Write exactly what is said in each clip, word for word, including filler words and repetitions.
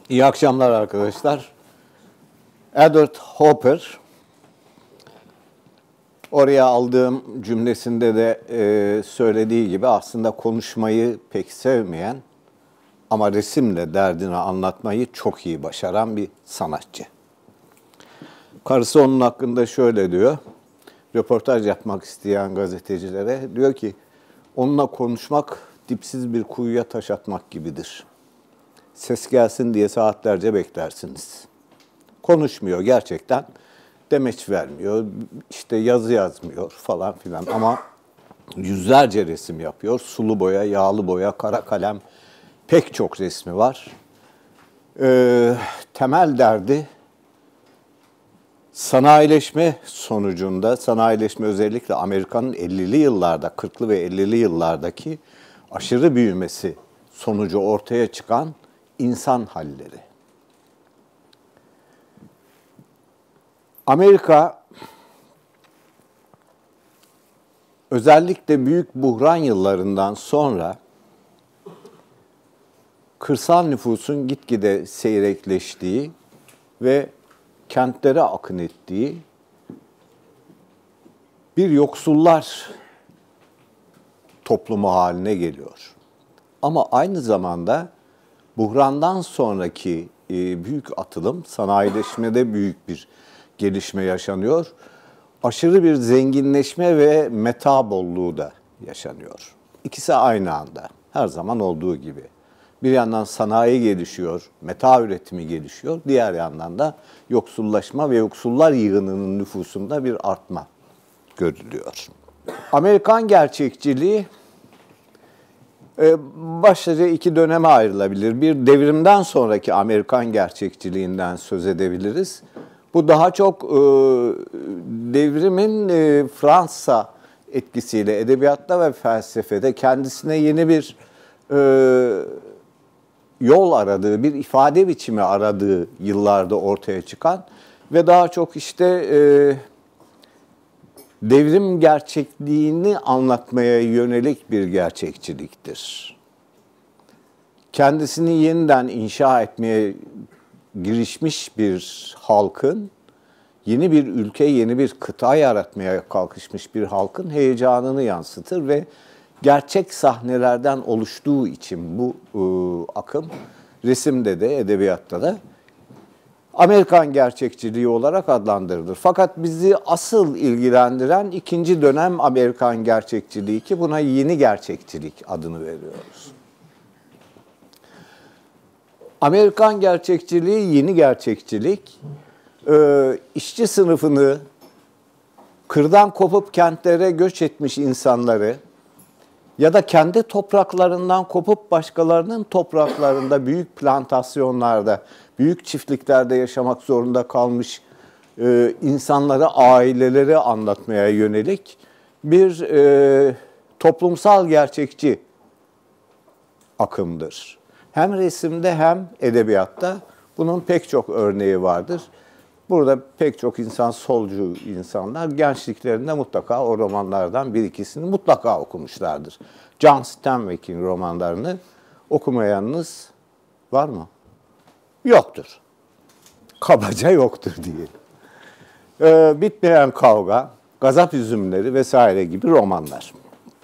İyi akşamlar arkadaşlar. Edward Hopper, oraya aldığım cümlesinde de e, söylediği gibi aslında konuşmayı pek sevmeyen ama resimle derdini anlatmayı çok iyi başaran bir sanatçı. Karısı onun hakkında şöyle diyor, röportaj yapmak isteyen gazetecilere diyor ki, onunla konuşmak dipsiz bir kuyuya taş atmak gibidir. Ses gelsin diye saatlerce beklersiniz. Konuşmuyor gerçekten. Demeç vermiyor, işte yazı yazmıyor falan filan ama yüzlerce resim yapıyor. Sulu boya, yağlı boya, kara kalem pek çok resmi var. Ee, temel derdi sanayileşme sonucunda, sanayileşme özellikle Amerika'nın ellili yıllarda, kırklı ve ellili yıllardaki aşırı büyümesi sonucu ortaya çıkan insan halleri. Amerika özellikle büyük buhran yıllarından sonra kırsal nüfusun gitgide seyrekleştiği ve kentlere akın ettiği bir yoksullar toplumu haline geliyor. Ama aynı zamanda buhrandan sonraki büyük atılım, sanayileşmede büyük bir gelişme yaşanıyor. Aşırı bir zenginleşme ve meta bolluğu da yaşanıyor. İkisi aynı anda, her zaman olduğu gibi. Bir yandan sanayi gelişiyor, meta üretimi gelişiyor. Diğer yandan da yoksullaşma ve yoksullar yığınının nüfusunda bir artma görülüyor. Amerikan gerçekçiliği başlıca iki döneme ayrılabilir. Bir, devrimden sonraki Amerikan gerçekçiliğinden söz edebiliriz. Bu daha çok e, devrimin e, Fransa etkisiyle edebiyatta ve felsefede kendisine yeni bir e, yol aradığı, bir ifade biçimi aradığı yıllarda ortaya çıkan ve daha çok işte e, devrim gerçekliğini anlatmaya yönelik bir gerçekçiliktir. Kendisini yeniden inşa etmeye girişmiş bir halkın, yeni bir ülke, yeni bir kıta yaratmaya kalkışmış bir halkın heyecanını yansıtır ve gerçek sahnelerden oluştuğu için bu e, akım resimde de, edebiyatta da Amerikan gerçekçiliği olarak adlandırılır. Fakat bizi asıl ilgilendiren ikinci dönem Amerikan gerçekçiliği ki buna yeni gerçekçilik adını veriyoruz. Amerikan gerçekçiliği, yeni gerçekçilik, işçi sınıfını, kırdan kopup kentlere göç etmiş insanları ya da kendi topraklarından kopup başkalarının topraklarında büyük plantasyonlarda, büyük çiftliklerde yaşamak zorunda kalmış e, insanları, aileleri anlatmaya yönelik bir e, toplumsal gerçekçi akımdır. Hem resimde hem edebiyatta bunun pek çok örneği vardır. Burada pek çok insan, solcu insanlar gençliklerinde mutlaka o romanlardan bir ikisini mutlaka okumuşlardır. John Steinbeck'in romanlarını okumayanınız var mı? Yoktur. Kabaca yoktur diyelim. Ee, Bitmeyen Kavga, Gazap Üzümleri vesaire gibi romanlar.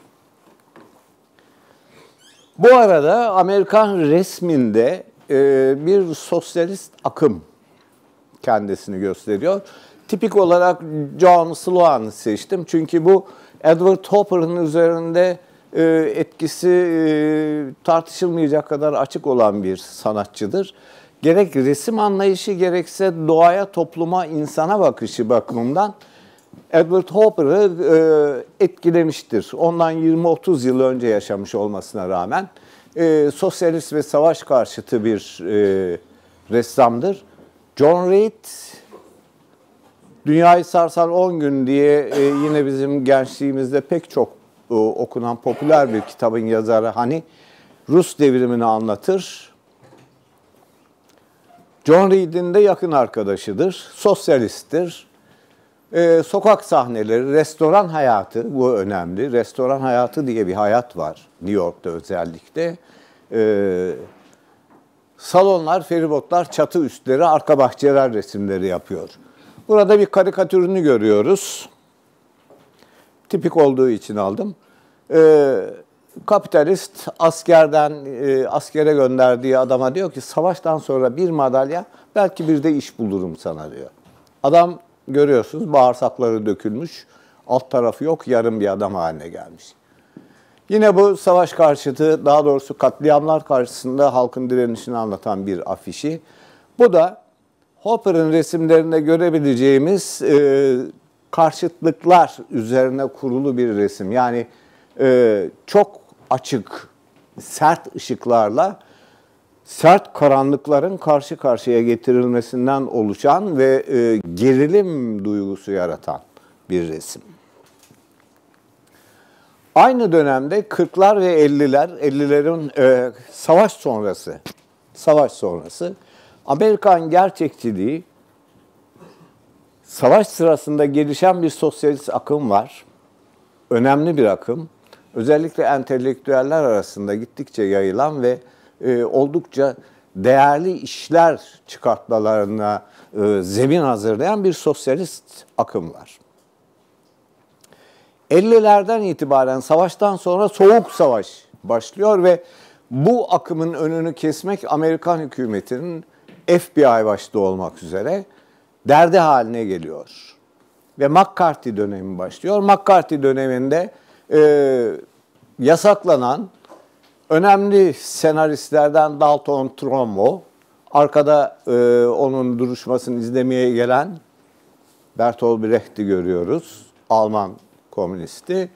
Bu arada Amerikan resminde e, bir sosyalist akım kendisini gösteriyor. Tipik olarak John Sloan'ı seçtim. Çünkü bu Edward Hopper'ın üzerinde e, etkisi e, tartışılmayacak kadar açık olan bir sanatçıdır. Gerek resim anlayışı gerekse doğaya, topluma, insana bakışı bakımından Edward Hopper'ı e, etkilemiştir. Ondan yirmi otuz yıl önce yaşamış olmasına rağmen e, sosyalist ve savaş karşıtı bir e, ressamdır. John Reed, Dünyayı Sarsan on Gün diye e, yine bizim gençliğimizde pek çok e, okunan popüler bir kitabın yazarı. Hani Rus devrimini anlatır. John Reed'in de yakın arkadaşıdır. Sosyalisttir. E, sokak sahneleri, restoran hayatı, bu önemli. Restoran hayatı diye bir hayat var New York'ta özellikle. E, salonlar, feribotlar, çatı üstleri, arka bahçeler resimleri yapıyor. Burada bir karikatürünü görüyoruz. Tipik olduğu için aldım. Ee, kapitalist askerden e, askere gönderdiği adama diyor ki savaştan sonra bir madalya, belki bir de iş bulurum sana diyor. Adam görüyorsunuz bağırsakları dökülmüş, alt tarafı yok, yarım bir adam haline gelmiş. Yine bu savaş karşıtı, daha doğrusu katliamlar karşısında halkın direnişini anlatan bir afişi. Bu da Hopper'ın resimlerinde görebileceğimiz e, karşıtlıklar üzerine kurulu bir resim. Yani e, çok açık, sert ışıklarla sert karanlıkların karşı karşıya getirilmesinden oluşan ve e, gerilim duygusu yaratan bir resim. Aynı dönemde kırklar ve elliler, ellilerin e, savaş sonrası, savaş sonrası Amerikan gerçekçiliği, savaş sırasında gelişen bir sosyalist akım var. Önemli bir akım. Özellikle entelektüeller arasında gittikçe yayılan ve e, oldukça değerli işler çıkartmalarına e, zemin hazırlayan bir sosyalist akım var. ellilerden itibaren savaştan sonra Soğuk Savaş başlıyor ve bu akımın önünü kesmek Amerikan hükümetinin F B I başta olmak üzere derdi haline geliyor. Ve McCarthy dönemi başlıyor. McCarthy döneminde e, yasaklanan önemli senaristlerden Dalton Trumbo, arkada e, onun duruşmasını izlemeye gelen Bertolt Brecht'i görüyoruz, Alman komünisti.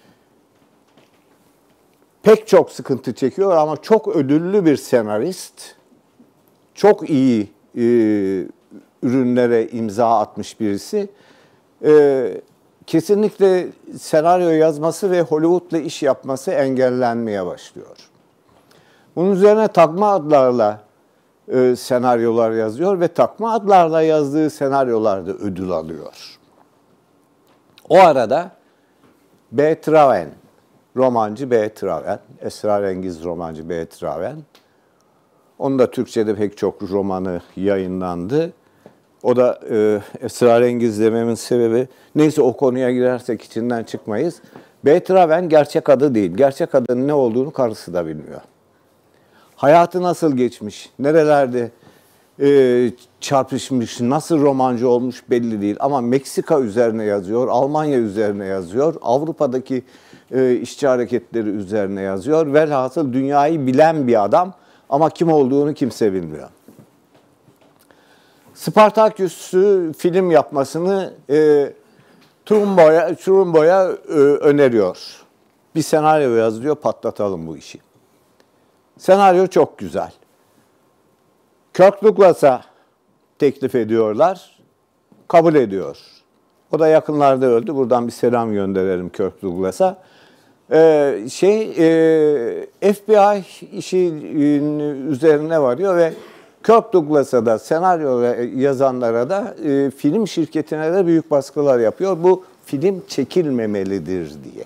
Pek çok sıkıntı çekiyor ama çok ödüllü bir senarist, çok iyi e, ürünlere imza atmış birisi. E, kesinlikle senaryo yazması ve Hollywood'la iş yapması engellenmeye başlıyor. Bunun üzerine takma adlarla e, senaryolar yazıyor ve takma adlarla yazdığı senaryolarda ödül alıyor. O arada B. Traven, romancı B. Traven, esrarengiz romancı B. Traven. Onun da Türkçe'de pek çok romanı yayınlandı. O da e, esrarengiz dememin sebebi, neyse o konuya girersek içinden çıkmayız. B. Traven gerçek adı değil. Gerçek adının ne olduğunu karısı da bilmiyor. Hayatı nasıl geçmiş, nerelerde e, çarpışmış, nasıl romancı olmuş belli değil. Ama Meksika üzerine yazıyor, Almanya üzerine yazıyor, Avrupa'daki e, işçi hareketleri üzerine yazıyor. Velhasıl dünyayı bilen bir adam ama kim olduğunu kimse bilmiyor. Spartaküs'ü film yapmasını e, Trumbo'ya Trumbo'ya e, öneriyor. Bir senaryo yazıyor, patlatalım bu işi. Senaryo çok güzel. Kirk Douglas'a teklif ediyorlar, kabul ediyor. O da yakınlarda öldü. Buradan bir selam gönderelim Kirk Douglas'a. Ee, şey, e, F B I işi üzerine varıyor ve Kirk Douglas'a da, senaryo yazanlara da, e, film şirketine de büyük baskılar yapıyor. Bu film çekilmemelidir diye.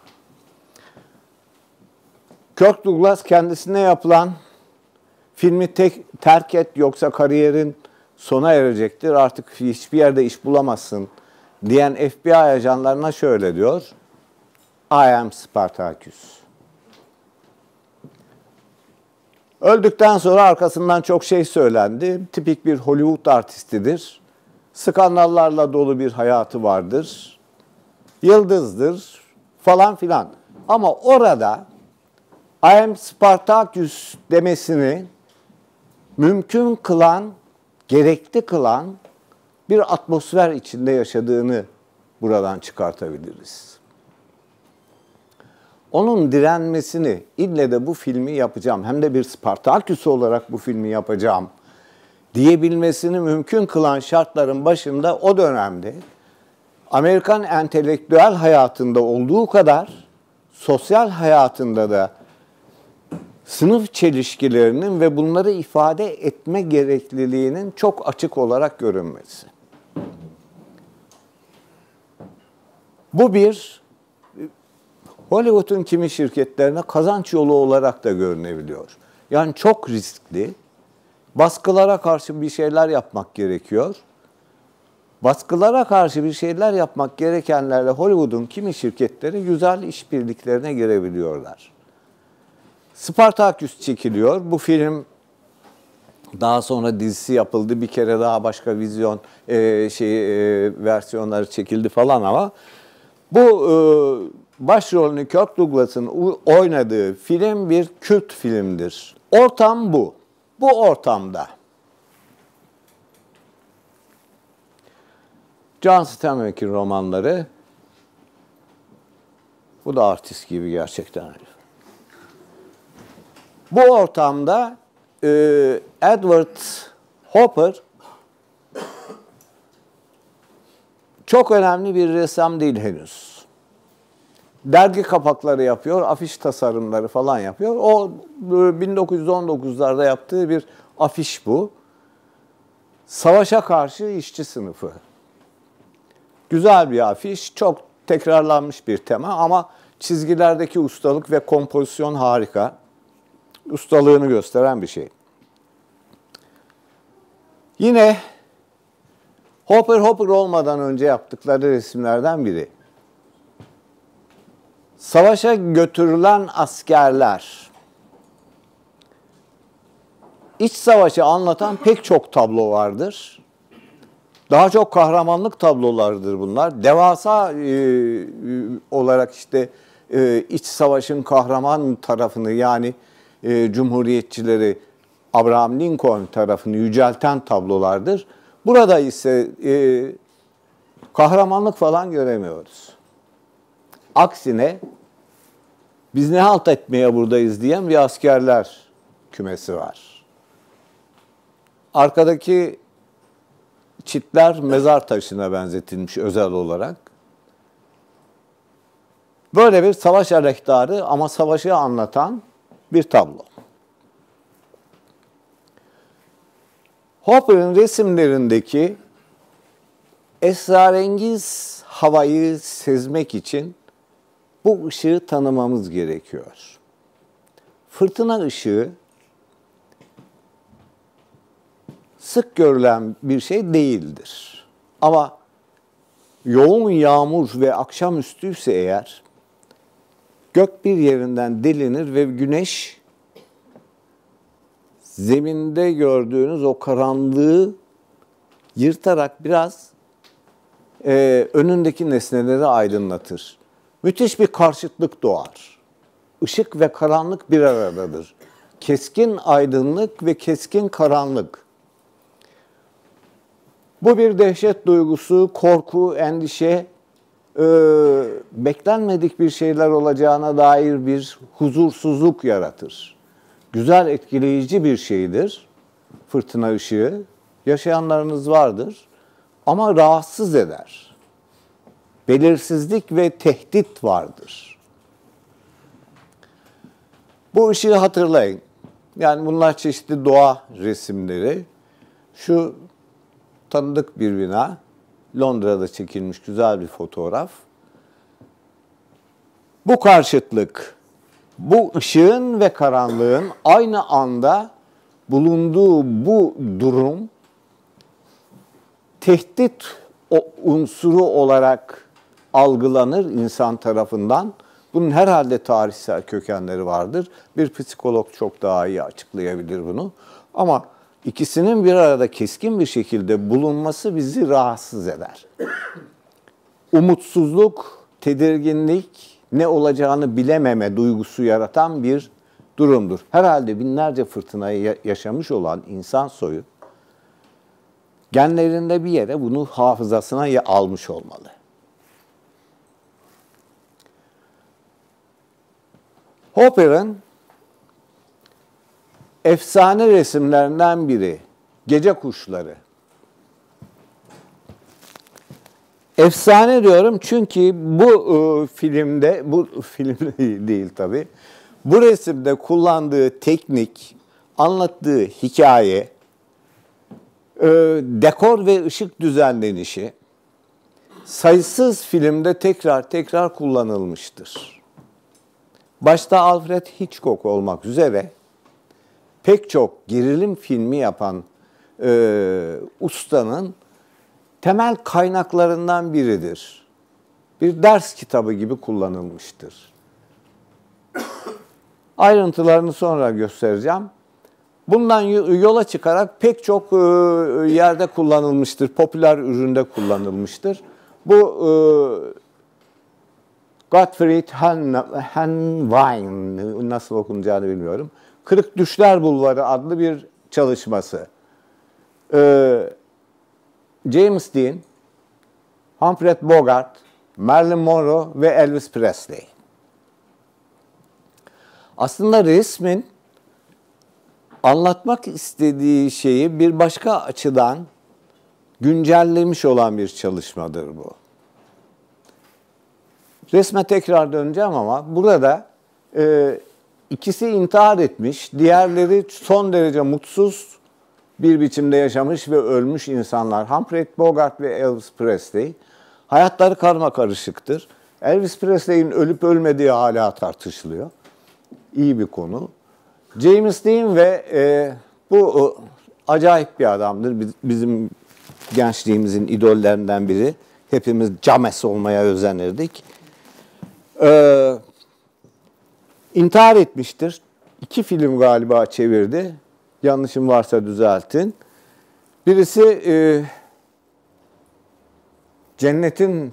Kirk Douglas kendisine yapılan filmi tek, terk et yoksa kariyerin sona erecektir, artık hiçbir yerde iş bulamazsın diyen F B I ajanlarına şöyle diyor: I am Spartacus. Öldükten sonra arkasından çok şey söylendi. Tipik bir Hollywood artistidir. Skandallarla dolu bir hayatı vardır. Yıldızdır falan filan. Ama orada I am Spartacus demesini mümkün kılan, gerekli kılan bir atmosfer içinde yaşadığını buradan çıkartabiliriz. Onun direnmesini, ille de bu filmi yapacağım, hem de bir Spartaküs olarak bu filmi yapacağım diyebilmesini mümkün kılan şartların başında o dönemde Amerikan entelektüel hayatında olduğu kadar sosyal hayatında da sınıf çelişkilerinin ve bunları ifade etme gerekliliğinin çok açık olarak görünmesi. Bu bir Hollywood'un kimi şirketlerine kazanç yolu olarak da görünebiliyor. Yani çok riskli, Baskılara karşı bir şeyler yapmak gerekiyor. Baskılara karşı bir şeyler yapmak gerekenlerle Hollywood'un kimi şirketleri güzel işbirliklerine girebiliyorlar. Spartaküs çekiliyor. Bu film daha sonra dizisi yapıldı. Bir kere daha başka vizyon e, şey e, versiyonları çekildi falan ama bu e, başrolünü Kirk Douglas'ın oynadığı film bir kült filmdir. Ortam bu. Bu ortamda John Steinbeck'in romanları, bu da artist gibi gerçekten. Bu ortamda e, Edward Hopper çok önemli bir ressam değil henüz. Dergi kapakları yapıyor, afiş tasarımları falan yapıyor. O bin dokuz yüz on dokuzlarda yaptığı bir afiş bu. Savaşa karşı işçi sınıfı. Güzel bir afiş, çok tekrarlanmış bir tema ama çizgilerdeki ustalık ve kompozisyon harika. Ustalığını gösteren bir şey. Yine Hopper Hopper olmadan önce yaptıkları resimlerden biri. Savaşa götürülen askerler. İç savaşı anlatan pek çok tablo vardır. Daha çok kahramanlık tablolardır bunlar. Devasa e, e, olarak işte e, iç savaşın kahraman tarafını yani e, cumhuriyetçileri Abraham Lincoln tarafını yücelten tablolardır. Burada ise e, kahramanlık falan göremiyoruz. Aksine biz ne halt etmeye buradayız diyen bir askerler kümesi var. Arkadaki çitler mezar taşına benzetilmiş özel olarak. Böyle bir savaş aleyhtarı ama savaşı anlatan bir tablo. Hopper'ın resimlerindeki esrarengiz havayı sezmek için bu ışığı tanımamız gerekiyor. Fırtına ışığı sık görülen bir şey değildir. Ama yoğun yağmur ve akşamüstüyse eğer gök bir yerinden delinir ve güneş zeminde gördüğünüz o karanlığı yırtarak biraz e, önündeki nesneleri aydınlatır. Müthiş bir karşıtlık doğar. Işık ve karanlık bir aradadır. Keskin aydınlık ve keskin karanlık. Bu bir dehşet duygusu, korku, endişe, e, beklenmedik bir şeyler olacağına dair bir huzursuzluk yaratır. Güzel, etkileyici bir şeydir fırtına ışığı. Yaşayanlarınız vardır ama rahatsız eder. Belirsizlik ve tehdit vardır. Bu ışığı hatırlayın. Yani bunlar çeşitli doğa resimleri. Şu tanıdık bir bina. Londra'da çekilmiş güzel bir fotoğraf. Bu karşıtlık, bu ışığın ve karanlığın aynı anda bulunduğu bu durum tehdit unsuru olarak algılanır insan tarafından. Bunun herhalde tarihsel kökenleri vardır. Bir psikolog çok daha iyi açıklayabilir bunu. Ama ikisinin bir arada keskin bir şekilde bulunması bizi rahatsız eder. Umutsuzluk, tedirginlik, ne olacağını bilememe duygusu yaratan bir durumdur. Herhalde binlerce fırtınayı yaşamış olan insan soyu genlerinde bir yere bunu hafızasına almış olmalı. Hopper'ın efsane resimlerinden biri Gece Kuşları. Efsane diyorum çünkü bu e, filmde, bu film değil tabii, bu resimde kullandığı teknik, anlattığı hikaye, e, dekor ve ışık düzenlenişi sayısız filmde tekrar tekrar kullanılmıştır. Başta Alfred Hitchcock olmak üzere pek çok gerilim filmi yapan e, ustanın temel kaynaklarından biridir. Bir ders kitabı gibi kullanılmıştır. Ayrıntılarını sonra göstereceğim. Bundan yola çıkarak pek çok yerde kullanılmıştır. Popüler üründe kullanılmıştır. Bu Gottfried Hanwein, nasıl okunacağını bilmiyorum. Kırık Düşler Bulvarı adlı bir çalışması. James Dean, Humphrey Bogart, Marilyn Monroe ve Elvis Presley. Aslında resmin anlatmak istediği şeyi bir başka açıdan güncellemiş olan bir çalışmadır bu. Resme tekrar döneceğim ama burada e, ikisi intihar etmiş, diğerleri son derece mutsuz bir biçimde yaşamış ve ölmüş insanlar. Humphrey Bogart ve Elvis Presley. Hayatları karmakarışıktır. Elvis Presley'in ölüp ölmediği hala tartışılıyor. İyi bir konu. James Dean ve e, bu o, acayip bir adamdır. Biz, bizim gençliğimizin idollerinden biri. Hepimiz James olmaya özenirdik. Ee, intihar etmiştir. İki film galiba çevirdi. Yanlışım varsa düzeltin. Birisi e, Cennetin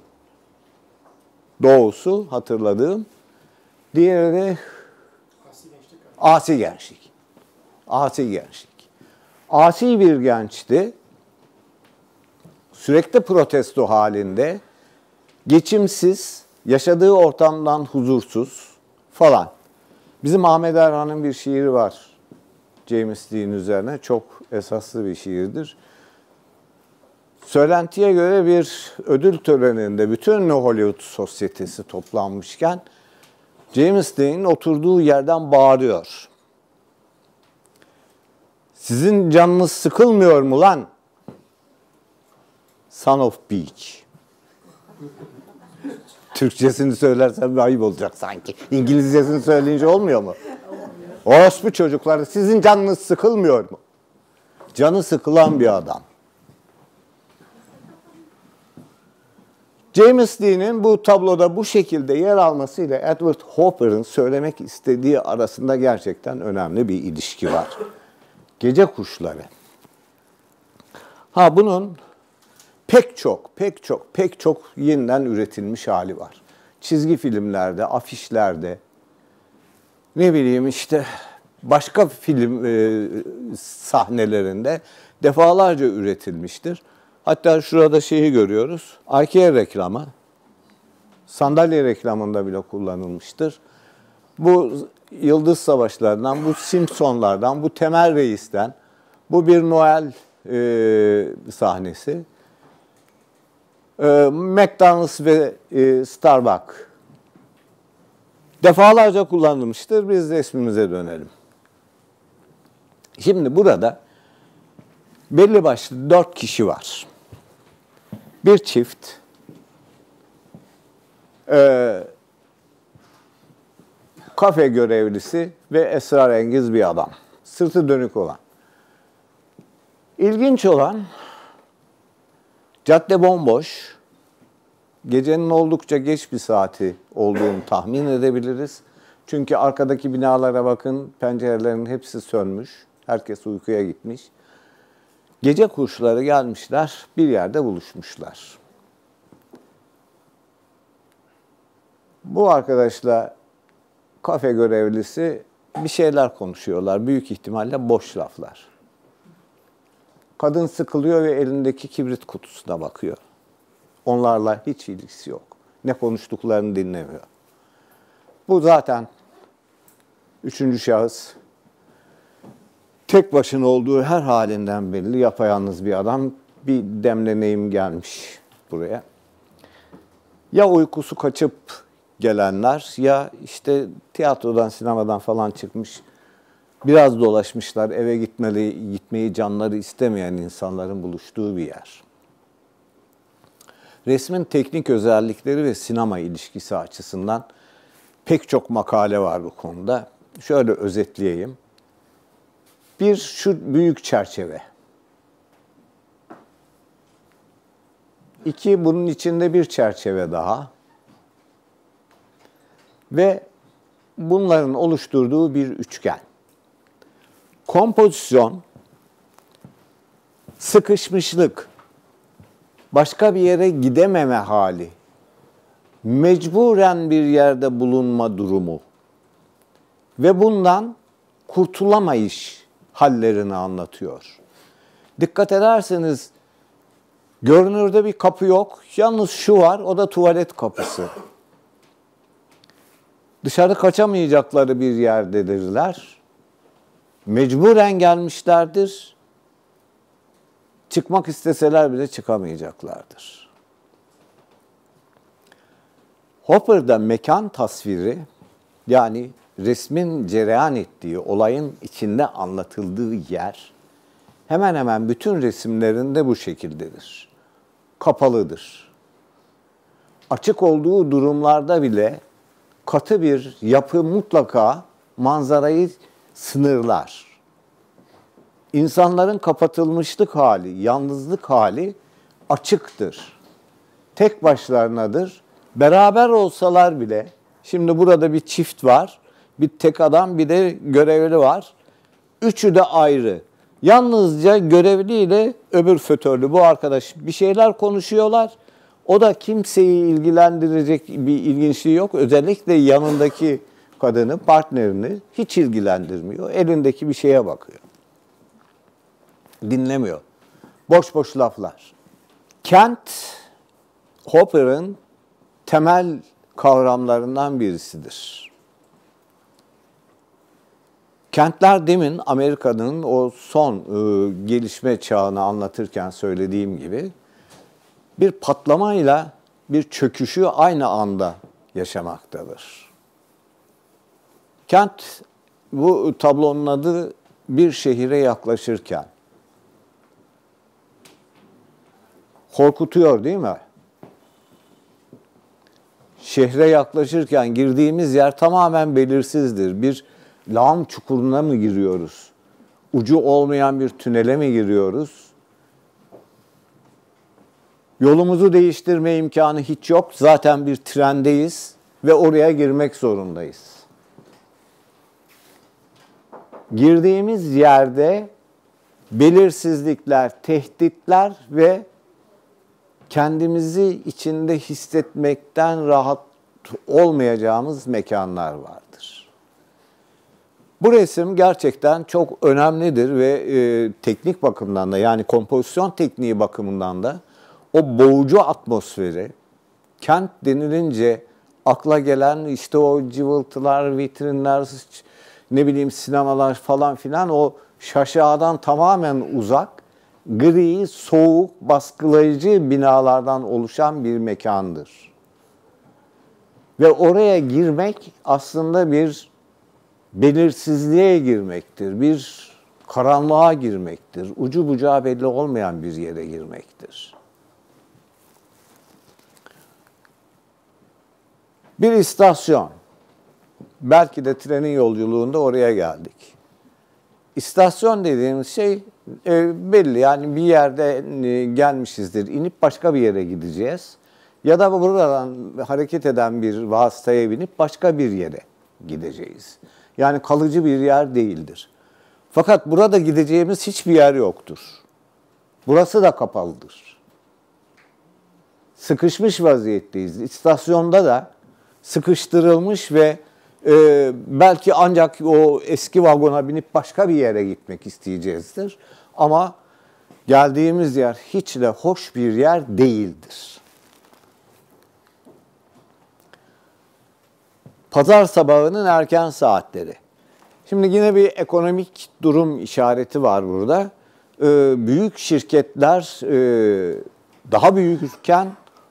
Doğusu hatırladığım. Diğeri de Asi Gençlik. Asi Gençlik. Asi bir gençti. Sürekli protesto halinde. Geçimsiz, yaşadığı ortamdan huzursuz falan. Bizim Ahmet Erhan'ın bir şiiri var. James Dean üzerine. Çok esaslı bir şiirdir. Söylentiye göre bir ödül töreninde bütün Hollywood sosyetesi toplanmışken James Dean oturduğu yerden bağırıyor. Sizin canınız sıkılmıyor mu lan? Son of Beach. Türkçesini söylersem bir ayıp olacak sanki. İngilizcesini söyleyince olmuyor mu? Orospu çocukları, sizin canınız sıkılmıyor mu? Canı sıkılan bir adam. James Dean'in bu tabloda bu şekilde yer almasıyla Edward Hopper'ın söylemek istediği arasında gerçekten önemli bir ilişki var. Gece Kuşları. Ha bunun pek çok, pek çok, pek çok yeniden üretilmiş hali var. Çizgi filmlerde, afişlerde, ne bileyim işte başka film e, sahnelerinde defalarca üretilmiştir. Hatta şurada şeyi görüyoruz. IKEA reklamı, sandalye reklamında bile kullanılmıştır. Bu Yıldız Savaşlarından, bu Simpsonlardan, bu Temel Reis'ten, bu bir Noel e, sahnesi. E, McDonald's ve e, Starbucks defalarca kullanılmıştır. Biz resmimize dönelim. Şimdi burada belli başlı dört kişi var. Bir çift, e, kafe görevlisi ve esrarengiz bir adam. Sırtı dönük olan. İlginç olan, cadde bomboş. Gecenin oldukça geç bir saati olduğunu tahmin edebiliriz. Çünkü arkadaki binalara bakın, pencerelerin hepsi sönmüş. Herkes uykuya gitmiş. Gece kuşları gelmişler, bir yerde buluşmuşlar. Bu arkadaşla kafe görevlisi bir şeyler konuşuyorlar. Büyük ihtimalle boş laflar. Kadın sıkılıyor ve elindeki kibrit kutusuna bakıyor. Onlarla hiç ilgisi yok. Ne konuştuklarını dinlemiyor. Bu zaten üçüncü şahıs. Tek başına olduğu her halinden belli, yapayalnız bir adam. Bir demleneyim gelmiş buraya. Ya uykusu kaçıp gelenler, ya işte tiyatrodan, sinemadan falan çıkmış, biraz dolaşmışlar, eve gitmeli, gitmeyi canları istemeyen insanların buluştuğu bir yer. Resmin teknik özellikleri ve sinema ilişkisi açısından pek çok makale var bu konuda. Şöyle özetleyeyim. Bir, şu büyük çerçeve. İki, bunun içinde bir çerçeve daha. Ve bunların oluşturduğu bir üçgen. Kompozisyon, sıkışmışlık, başka bir yere gidememe hali, mecburen bir yerde bulunma durumu ve bundan kurtulamayış hallerini anlatıyor. Dikkat ederseniz görünürde bir kapı yok, yalnız şu var, o da tuvalet kapısı. Dışarı kaçamayacakları bir yerdedirler. Mecburen gelmişlerdir. Çıkmak isteseler bile çıkamayacaklardır. Hopper'da mekan tasviri, yani resmin cereyan ettiği, olayın içinde anlatıldığı yer, hemen hemen bütün resimlerinde bu şekildedir. Kapalıdır. Açık olduğu durumlarda bile katı bir yapı mutlaka manzarayı sınırlar. İnsanların kapatılmışlık hali, yalnızlık hali açıktır. Tek başlarınadır. Beraber olsalar bile, şimdi burada bir çift var, bir tek adam, bir de görevli var. Üçü de ayrı. Yalnızca görevli ile öbür fötörlü, bu arkadaş bir şeyler konuşuyorlar. O da kimseyi ilgilendirecek bir ilginçliği yok. Özellikle yanındaki kadını, partnerini hiç ilgilendirmiyor. Elindeki bir şeye bakıyor. Dinlemiyor. Boş boş laflar. Kent, Hopper'ın temel kavramlarından birisidir. Kentler, demin Amerika'nın o son e, gelişme çağını anlatırken söylediğim gibi bir patlamayla bir çöküşü aynı anda yaşamaktadır. Kent, bu tablonun adı, bir şehire yaklaşırken. Korkutuyor değil mi? Şehre yaklaşırken girdiğimiz yer tamamen belirsizdir. Bir lağım çukuruna mı giriyoruz? Ucu olmayan bir tünele mi giriyoruz? Yolumuzu değiştirme imkanı hiç yok. Zaten bir trendeyiz ve oraya girmek zorundayız. Girdiğimiz yerde belirsizlikler, tehditler ve kendimizi içinde hissetmekten rahat olmayacağımız mekanlar vardır. Bu resim gerçekten çok önemlidir ve e, teknik bakımdan da, yani kompozisyon tekniği bakımından da o boğucu atmosferi, kent denilince akla gelen işte o cıvıltılar, vitrinler, ne bileyim sinemalar falan filan, o şaşadan tamamen uzak, gri, soğuk, baskılayıcı binalardan oluşan bir mekandır. Ve oraya girmek aslında bir belirsizliğe girmektir, bir karanlığa girmektir, ucu bucağı belli olmayan bir yere girmektir. Bir istasyon. Belki de trenin yolculuğunda oraya geldik. İstasyon dediğimiz şey e, belli. Yani bir yerde e, gelmişizdir, inip başka bir yere gideceğiz. Ya da buradan hareket eden bir vasıtaya binip başka bir yere gideceğiz. Yani kalıcı bir yer değildir. Fakat burada gideceğimiz hiçbir yer yoktur. Burası da kapalıdır. Sıkışmış vaziyetteyiz. İstasyonda da sıkıştırılmış ve e, belki ancak o eski vagona binip başka bir yere gitmek isteyeceğizdir. Ama geldiğimiz yer hiç de hoş bir yer değildir. Pazar sabahının erken saatleri. Şimdi yine bir ekonomik durum işareti var burada. Ee, büyük şirketler e, daha büyürken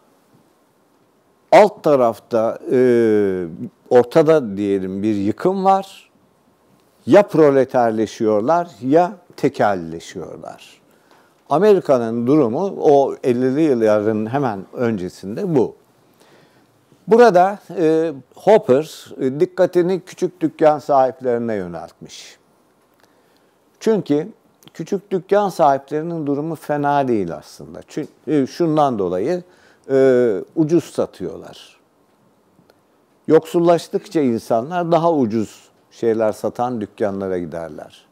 alt tarafta e, ortada diyelim bir yıkım var. Ya proleterleşiyorlar ya tekelleşiyorlar. Amerika'nın durumu o ellili yılların hemen öncesinde bu. Burada e, Hopper e, dikkatini küçük dükkan sahiplerine yöneltmiş. Çünkü küçük dükkan sahiplerinin durumu fena değil aslında. Çünkü şundan dolayı e, ucuz satıyorlar. Yoksullaştıkça insanlar daha ucuz şeyler satan dükkanlara giderler.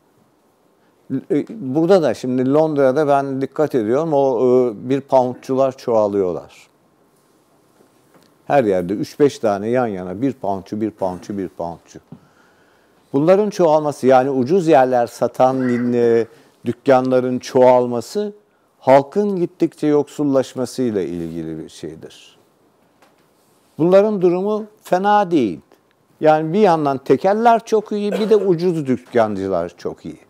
Burada da şimdi Londra'da ben dikkat ediyorum, o bir poundçular çoğalıyorlar. Her yerde üç beş tane yan yana bir poundçu, bir poundçu, bir poundçu. Bunların çoğalması, yani ucuz yerler satan dükkanların çoğalması halkın gittikçe yoksullaşmasıyla ilgili bir şeydir. Bunların durumu fena değil. Yani bir yandan tekeller çok iyi, bir de ucuz dükkancılar çok iyi.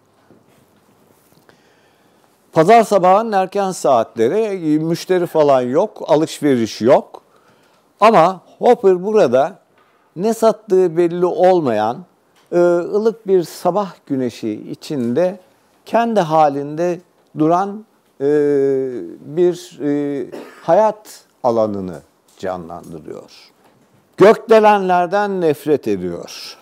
Pazar sabahının erken saatleri, müşteri falan yok, alışveriş yok. Ama Hopper burada ne sattığı belli olmayan ılık bir sabah güneşi içinde kendi halinde duran bir hayat alanını canlandırıyor. Gökdelenlerden nefret ediyor.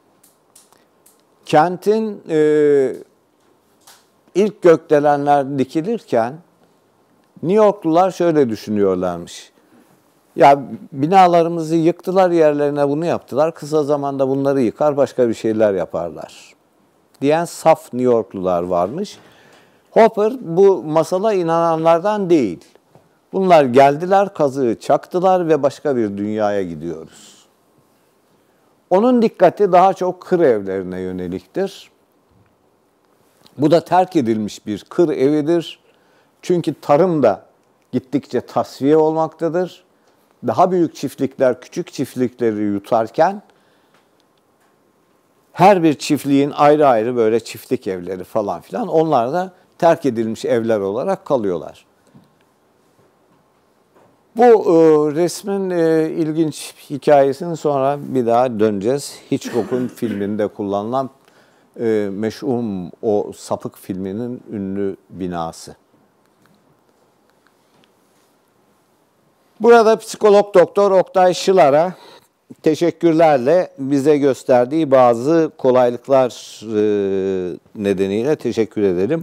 Kentin e, ilk gökdelenler dikilirken New Yorklular şöyle düşünüyorlarmış. Ya binalarımızı yıktılar, yerlerine bunu yaptılar. Kısa zamanda bunları yıkar, başka bir şeyler yaparlar diyen saf New Yorklular varmış. Hopper bu masala inananlardan değil. Bunlar geldiler, kazığı çaktılar ve başka bir dünyaya gidiyoruz. Onun dikkati daha çok kır evlerine yöneliktir. Bu da terk edilmiş bir kır evidir. Çünkü tarım da gittikçe tasfiye olmaktadır. Daha büyük çiftlikler küçük çiftlikleri yutarken her bir çiftliğin ayrı ayrı böyle çiftlik evleri falan filan, onlar da terk edilmiş evler olarak kalıyorlar. Bu e, resmin e, ilginç hikayesini sonra bir daha döneceğiz. Hitchcock'un filminde kullanılan e, meşhum o sapık filminin ünlü binası. Burada psikolog doktor Oktay Şılar'a teşekkürlerle bize gösterdiği bazı kolaylıklar e, nedeniyle teşekkür edelim.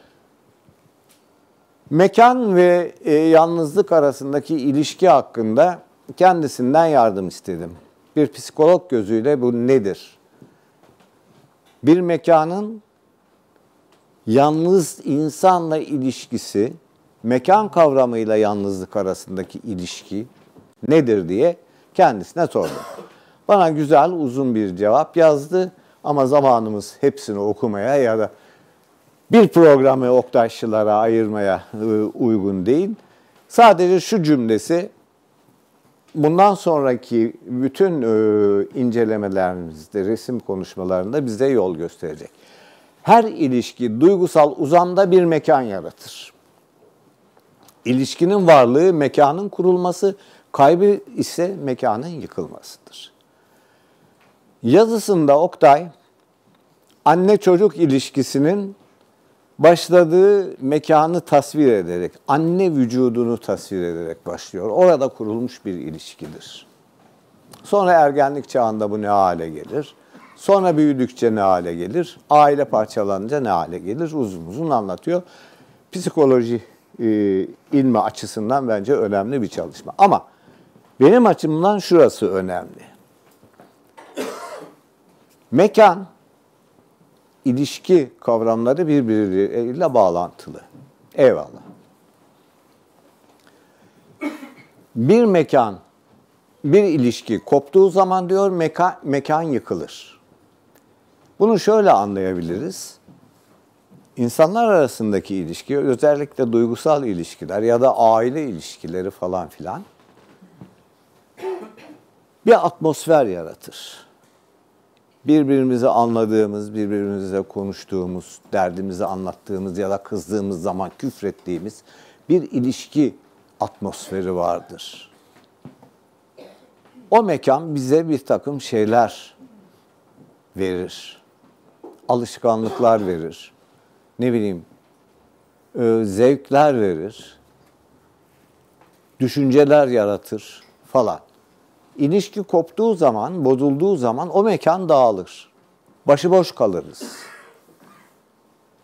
Mekan ve e, yalnızlık arasındaki ilişki hakkında kendisinden yardım istedim. Bir psikolog gözüyle bu nedir? Bir mekanın yalnız insanla ilişkisi, mekan kavramıyla yalnızlık arasındaki ilişki nedir diye kendisine sordum. Bana güzel, uzun bir cevap yazdı ama zamanımız hepsini okumaya ya da bir programı Oktay Şılar'a ayırmaya uygun değil. Sadece şu cümlesi, bundan sonraki bütün incelemelerimizde, resim konuşmalarında bize yol gösterecek. Her ilişki duygusal uzamda bir mekan yaratır. İlişkinin varlığı mekanın kurulması, kaybı ise mekanın yıkılmasıdır. Yazısında Oktay, anne çocuk ilişkisinin başladığı mekanı tasvir ederek, anne vücudunu tasvir ederek başlıyor. Orada kurulmuş bir ilişkidir. Sonra ergenlik çağında bu ne hale gelir? Sonra büyüdükçe ne hale gelir? Aile parçalanınca ne hale gelir? Uzun uzun anlatıyor. Psikoloji e, ilmi açısından bence önemli bir çalışma. Ama benim açımdan şurası önemli. Mekan, İlişki kavramları birbiriyle bağlantılı. Eyvallah. Bir mekan, bir ilişki koptuğu zaman diyor mekan, mekan yıkılır. Bunu şöyle anlayabiliriz. İnsanlar arasındaki ilişki, özellikle duygusal ilişkiler ya da aile ilişkileri falan filan bir atmosfer yaratır. Birbirimizi anladığımız, birbirimizle konuştuğumuz, derdimizi anlattığımız ya da kızdığımız zaman küfrettiğimiz bir ilişki atmosferi vardır. O mekan bize bir takım şeyler verir. Alışkanlıklar verir. Ne bileyim, zevkler verir. Düşünceler yaratır falan. İlişki koptuğu zaman, bozulduğu zaman o mekan dağılır. Başıboş kalırız.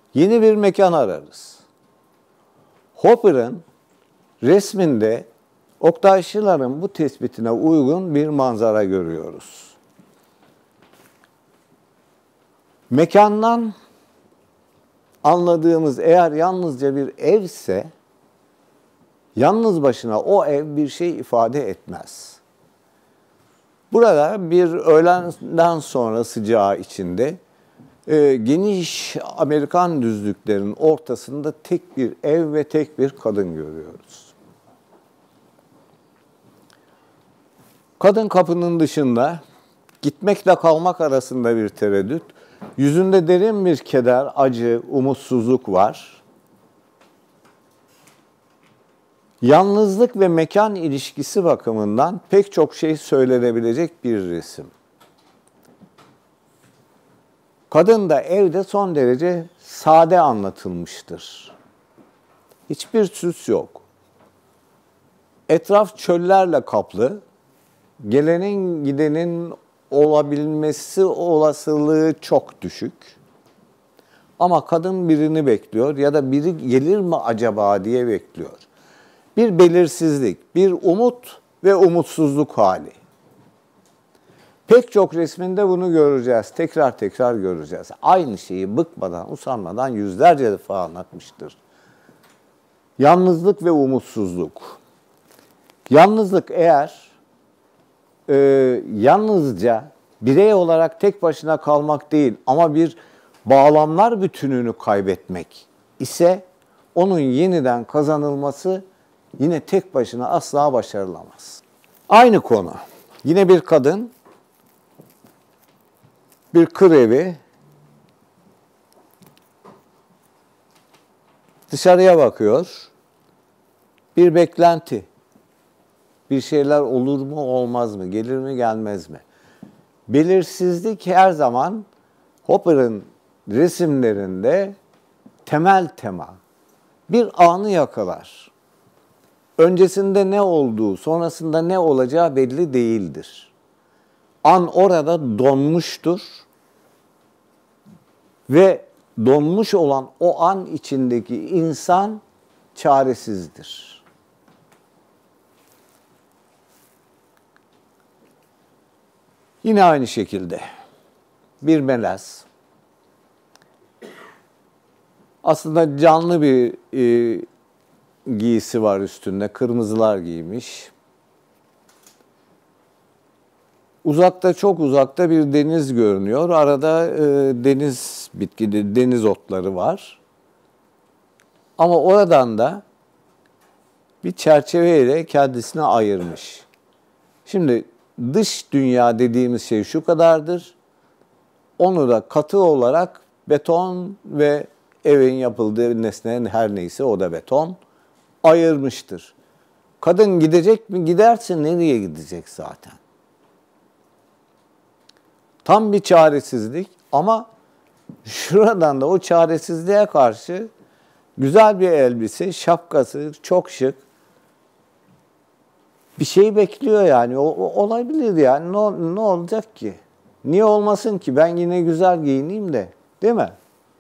Yeni bir mekan ararız. Hopper'ın resminde Oktay Şılar'ın bu tespitine uygun bir manzara görüyoruz. Mekandan anladığımız eğer yalnızca bir evse, yalnız başına o ev bir şey ifade etmez. Burada bir öğlenden sonra sıcağı içinde e, geniş Amerikan düzlüklerinin ortasında tek bir ev ve tek bir kadın görüyoruz. Kadın kapının dışında gitmekle kalmak arasında bir tereddüt, yüzünde derin bir keder, acı, umutsuzluk var. Yalnızlık ve mekan ilişkisi bakımından pek çok şey söylenebilecek bir resim. Kadın da evde son derece sade anlatılmıştır. Hiçbir süs yok. Etraf çöllerle kaplı. Gelenin gidenin olabilmesi olasılığı çok düşük. Ama kadın birini bekliyor ya da biri gelir mi acaba diye bekliyor. Bir belirsizlik, bir umut ve umutsuzluk hali. Pek çok resminde bunu göreceğiz. Tekrar tekrar göreceğiz. Aynı şeyi bıkmadan, usanmadan yüzlerce defa anlatmıştır. Yalnızlık ve umutsuzluk. Yalnızlık eğer e, yalnızca birey olarak tek başına kalmak değil ama bir bağlamlar bütününü kaybetmek ise onun yeniden kazanılması yine tek başına asla başarılamaz. Aynı konu. Yine bir kadın, bir kır evi, dışarıya bakıyor, bir beklenti. Bir şeyler olur mu, olmaz mı, gelir mi, gelmez mi? Belirsizlik her zaman Hopper'ın resimlerinde temel tema. Bir anı yakalar. Öncesinde ne olduğu, sonrasında ne olacağı belli değildir. An orada donmuştur ve donmuş olan o an içindeki insan çaresizdir. Yine aynı şekilde bir melez. Aslında canlı bir e, giysi var üstünde. Kırmızılar giymiş. Uzakta, çok uzakta bir deniz görünüyor. Arada e, deniz bitkili, deniz otları var. Ama oradan da bir çerçeveyle kendisine ayırmış. Şimdi dış dünya dediğimiz şey şu kadardır. Onu da katı olarak beton ve evin yapıldığı nesnenin her neyse o da beton ayırmıştır. Kadın gidecek mi? Giderse nereye gidecek zaten? Tam bir çaresizlik ama şuradan da o çaresizliğe karşı güzel bir elbise, şapkası çok şık. Bir şey bekliyor yani. O, o olabilir yani. Ne, ne olacak ki? Niye olmasın ki? Ben yine güzel giyineyim de. Değil mi?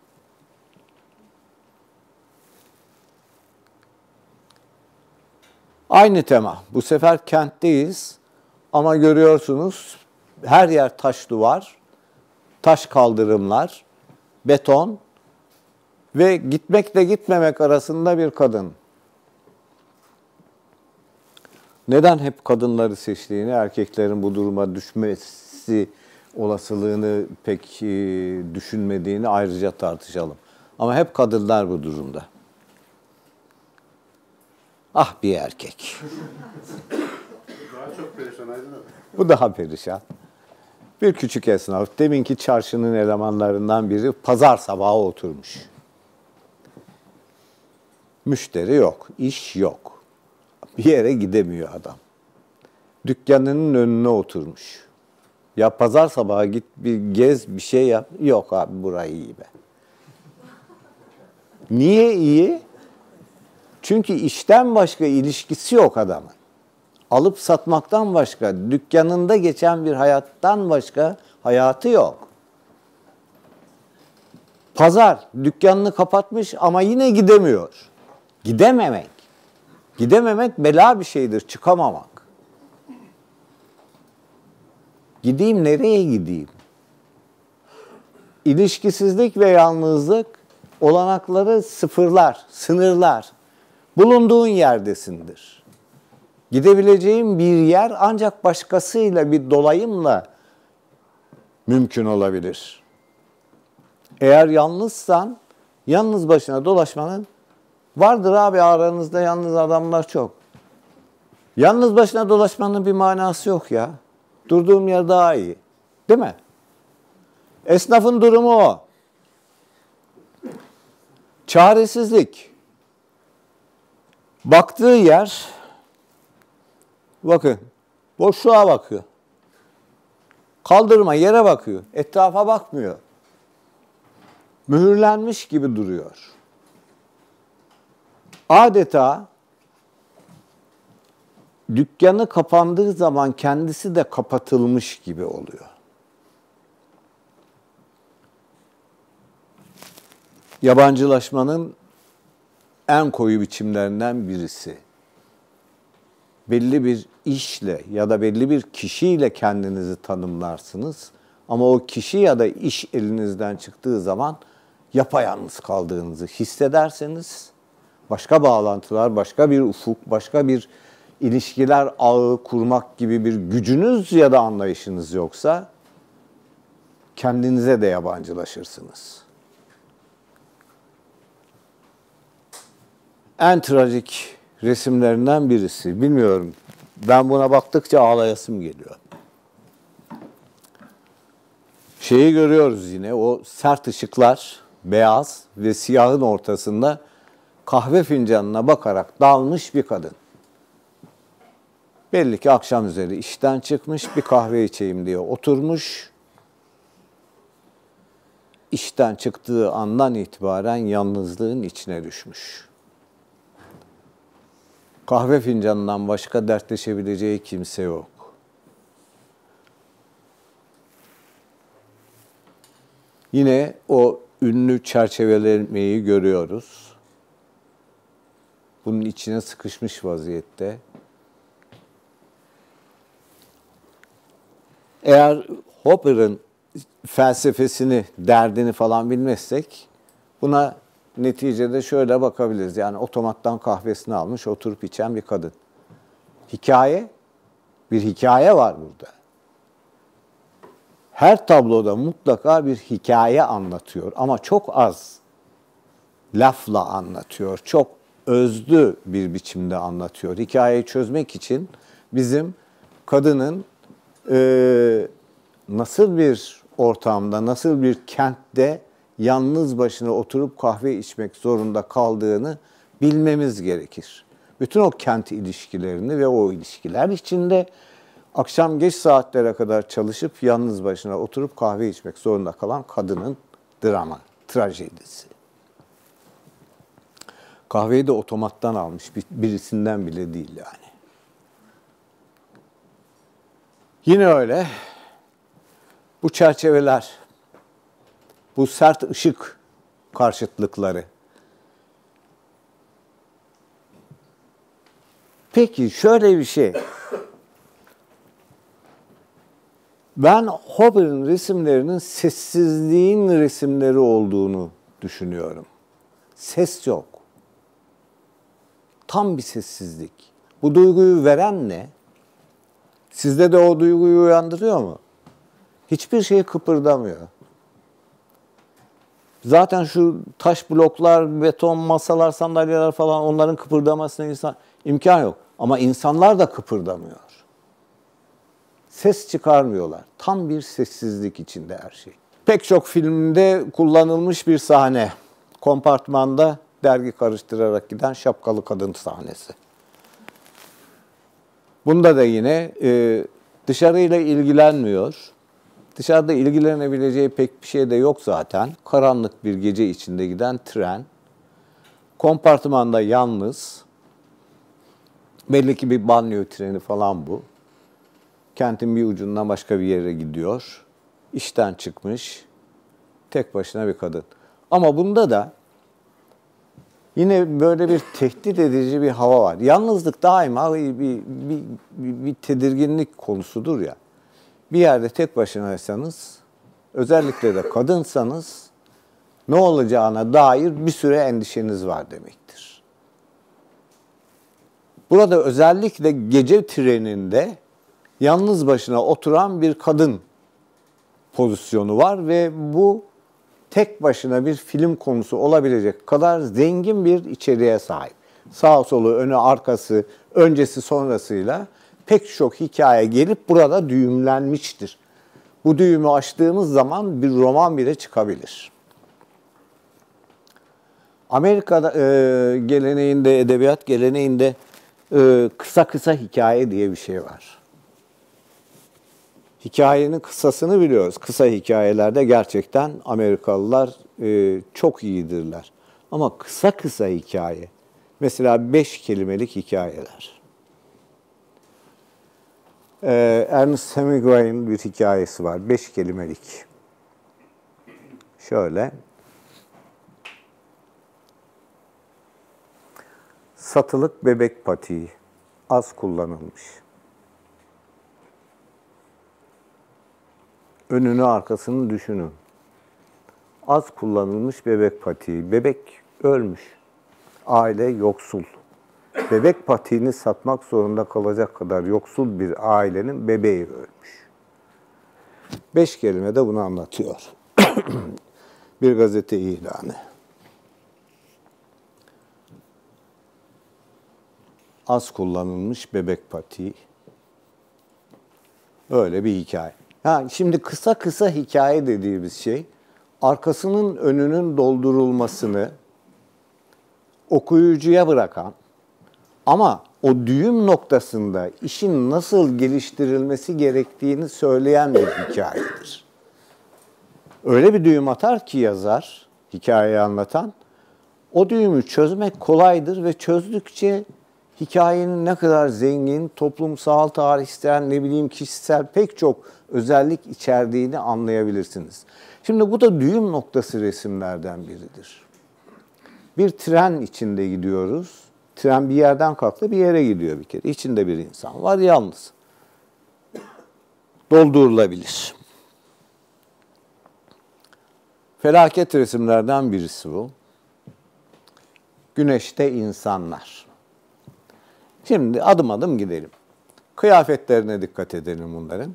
Aynı tema. Bu sefer kentteyiz. Ama görüyorsunuz her yer taş duvar, taş kaldırımlar, beton ve gitmekle gitmemek arasında bir kadın. Neden hep kadınları seçtiğini, erkeklerin bu duruma düşmesi olasılığını pek düşünmediğini ayrıca tartışalım. Ama hep kadınlar bu durumda. Ah bir erkek. Daha çok perişan Aydın abi. Bu daha perişan. Bir küçük esnaf, deminki çarşının elemanlarından biri pazar sabahı oturmuş. Müşteri yok, iş yok. Bir yere gidemiyor adam. Dükkanının önüne oturmuş. Ya pazar sabahı git bir gez bir şey yap. Yok abi burayı iyi be. Niye iyi? Çünkü işten başka ilişkisi yok adamın. Alıp satmaktan başka, dükkanında geçen bir hayattan başka hayatı yok. Pazar dükkanını kapatmış ama yine gidemiyor. Gidememek. Gidememek bela bir şeydir, çıkamamak. Gideyim, nereye gideyim? İlişkisizlik ve yalnızlık olanakları sıfırlar, sınırlar. Bulunduğun yerdesindir. Gidebileceğin bir yer ancak başkasıyla bir dolayımla mümkün olabilir. Eğer yalnızsan, yalnız başına dolaşmanın, vardır abi aranızda yalnız adamlar çok. Yalnız başına dolaşmanın bir manası yok ya. Durduğum yer daha iyi. Değil mi? Esnafın durumu o. Çaresizlik. Baktığı yer, bakın, boşluğa bakıyor. Kaldırma, yere bakıyor. Etrafa bakmıyor. Mühürlenmiş gibi duruyor. Adeta dükkanı kapandığı zaman kendisi de kapatılmış gibi oluyor. Yabancılaşmanın en koyu biçimlerinden birisi. Belli bir işle ya da belli bir kişiyle kendinizi tanımlarsınız. Ama o kişi ya da iş elinizden çıktığı zaman yapayalnız kaldığınızı hissederseniz, başka bağlantılar, başka bir ufuk, başka bir ilişkiler ağı kurmak gibi bir gücünüz ya da anlayışınız yoksa kendinize de yabancılaşırsınız. En trajik resimlerinden birisi. Bilmiyorum. Ben buna baktıkça ağlayasım geliyor. Şeyi görüyoruz yine, o sert ışıklar, beyaz ve siyahın ortasında kahve fincanına bakarak dalmış bir kadın. Belli ki akşam üzeri işten çıkmış, bir kahve içeyim diye oturmuş. İşten çıktığı andan itibaren yalnızlığın içine düşmüş. Kahve fincanından başka dertleşebileceği kimse yok. Yine o ünlü çerçevelemeyi görüyoruz. Bunun içine sıkışmış vaziyette. Eğer Hopper'ın felsefesini, derdini falan bilmezsek buna neticede şöyle bakabiliriz. Yani otomattan kahvesini almış, oturup içen bir kadın. Hikaye, bir hikaye var burada. Her tabloda mutlaka bir hikaye anlatıyor ama çok az lafla anlatıyor. Çok özlü bir biçimde anlatıyor. Hikayeyi çözmek için bizim kadının e, nasıl bir ortamda, nasıl bir kentte yalnız başına oturup kahve içmek zorunda kaldığını bilmemiz gerekir. Bütün o kent ilişkilerini ve o ilişkiler içinde akşam geç saatlere kadar çalışıp yalnız başına oturup kahve içmek zorunda kalan kadının drama, trajedisi. Kahveyi de otomattan almış, birisinden bile değil yani. Yine öyle, bu çerçeveler, bu sert ışık karşıtlıkları. Peki şöyle bir şey. Ben Hopper'ın resimlerinin sessizliğin resimleri olduğunu düşünüyorum. Ses yok. Tam bir sessizlik. Bu duyguyu veren ne? Sizde de o duyguyu uyandırıyor mu? Hiçbir şey kıpırdamıyor. Zaten şu taş bloklar, beton masalar, sandalyeler falan onların kıpırdamasına insan, imkan yok. Ama insanlar da kıpırdamıyor. Ses çıkarmıyorlar. Tam bir sessizlik içinde her şey. Pek çok filmde kullanılmış bir sahne. Kompartmanda dergi karıştırarak giden şapkalı kadın sahnesi. Bunda da yine e, dışarıyla ilgilenmiyor. Dışarıda ilgilenebileceği pek bir şey de yok zaten. Karanlık bir gece içinde giden tren. Kompartmanda yalnız. Belli ki bir banyo treni falan bu. Kentin bir ucundan başka bir yere gidiyor. İşten çıkmış. Tek başına bir kadın. Ama bunda da yine böyle bir tehdit edici bir hava var. Yalnızlık daima bir, bir, bir, bir tedirginlik konusudur ya. Bir yerde tek başınaysanız, özellikle de kadınsanız ne olacağına dair bir süre endişeniz var demektir. Burada özellikle gece treninde yalnız başına oturan bir kadın pozisyonu var ve bu tek başına bir film konusu olabilecek kadar zengin bir içeriğe sahip. Sağ solu, önü, arkası, öncesi, sonrasıyla pek çok hikaye gelip burada düğümlenmiştir. Bu düğümü açtığımız zaman bir roman bile çıkabilir. Amerika e, geleneğinde, edebiyat geleneğinde e, kısa kısa hikaye diye bir şey var. Hikayenin kısasını biliyoruz. Kısa hikayelerde gerçekten Amerikalılar e, çok iyidirler. Ama kısa kısa hikaye, mesela beş kelimelik hikayeler. E, Ernest Hemingway'in bir hikayesi var, beş kelimelik. Şöyle. Satılık bebek patiği, az kullanılmış. Önünü arkasını düşünün. Az kullanılmış bebek patiği. Bebek ölmüş. Aile yoksul. Bebek patiğini satmak zorunda kalacak kadar yoksul bir ailenin bebeği ölmüş. Beş kelime de bunu anlatıyor. Bir gazete ilanı. Az kullanılmış bebek patiği. Öyle bir hikaye. Ha, şimdi kısa kısa hikaye dediğimiz şey, arkasının önünün doldurulmasını okuyucuya bırakan ama o düğüm noktasında işin nasıl geliştirilmesi gerektiğini söyleyen bir hikayedir. Öyle bir düğüm atar ki yazar, hikayeyi anlatan, o düğümü çözmek kolaydır ve çözdükçe hikayenin ne kadar zengin, toplumsal, tarihsel, ne bileyim kişisel pek çok özellik içerdiğini anlayabilirsiniz. Şimdi bu da düğüm noktası resimlerden biridir. Bir tren içinde gidiyoruz. Tren bir yerden kalktı, bir yere gidiyor bir kere. İçinde bir insan var, yalnız. Doldurulabilir. Felaket resimlerden birisi bu. Güneşte insanlar. Şimdi adım adım gidelim. Kıyafetlerine dikkat edelim bunların.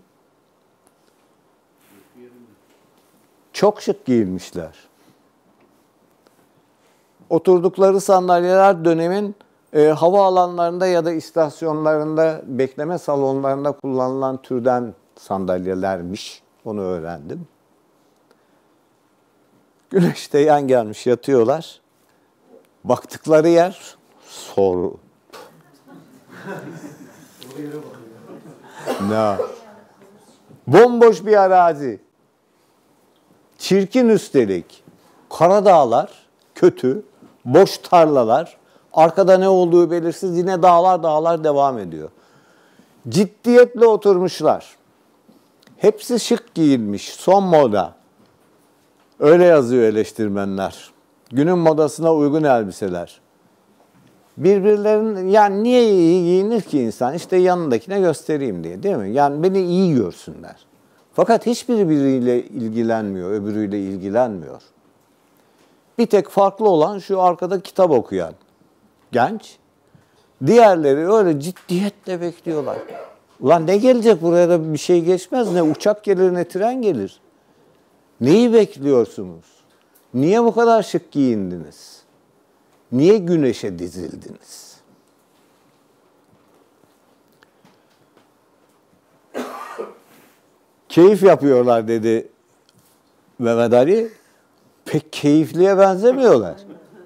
Çok şık giyinmişler. Oturdukları sandalyeler dönemin e, havaalanlarında ya da istasyonlarında, bekleme salonlarında kullanılan türden sandalyelermiş. Onu öğrendim. Güneşte yan gelmiş yatıyorlar. Baktıkları yer soru. Ne? Bomboş bir arazi. Çirkin üstelik. Karadağlar, kötü, boş tarlalar, arkada ne olduğu belirsiz, yine dağlar dağlar devam ediyor. Ciddiyetle oturmuşlar. Hepsi şık giyinmiş, son moda. Öyle yazıyor eleştirmenler. Günün modasına uygun elbiseler. Birbirlerinin, yani niye iyi giyinir ki insan? İşte yanındakine göstereyim diye, değil mi? Yani beni iyi görsünler. Fakat hiçbiri biriyle ilgilenmiyor, öbürüyle ilgilenmiyor. Bir tek farklı olan şu arkada kitap okuyan genç. Diğerleri öyle ciddiyetle bekliyorlar. Ulan ne gelecek, buraya da bir şey geçmez. Ne uçak gelir ne tren gelir. Neyi bekliyorsunuz? Niye bu kadar şık giyindiniz? Niye güneşe dizildiniz? Keyif yapıyorlar dedi Mehmet Ali. Pek keyifliye benzemiyorlar.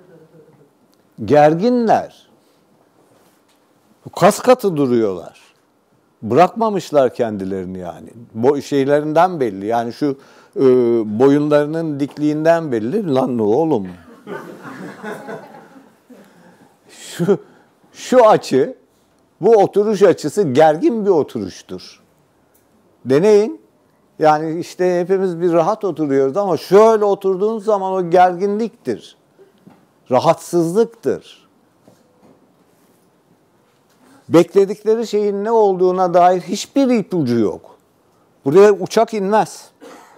Gerginler. Kas katı duruyorlar. Bırakmamışlar kendilerini yani. Bo şeylerinden belli. Yani şu e, boyunlarının dikliğinden belli. Lan ne oğlum? şu şu açı, bu oturuş açısı gergin bir oturuştur. Deneyin. Yani işte hepimiz bir rahat oturuyoruz ama şöyle oturduğun zaman o gerginliktir. Rahatsızlıktır. Bekledikleri şeyin ne olduğuna dair hiçbir ipucu yok. Buraya uçak inmez.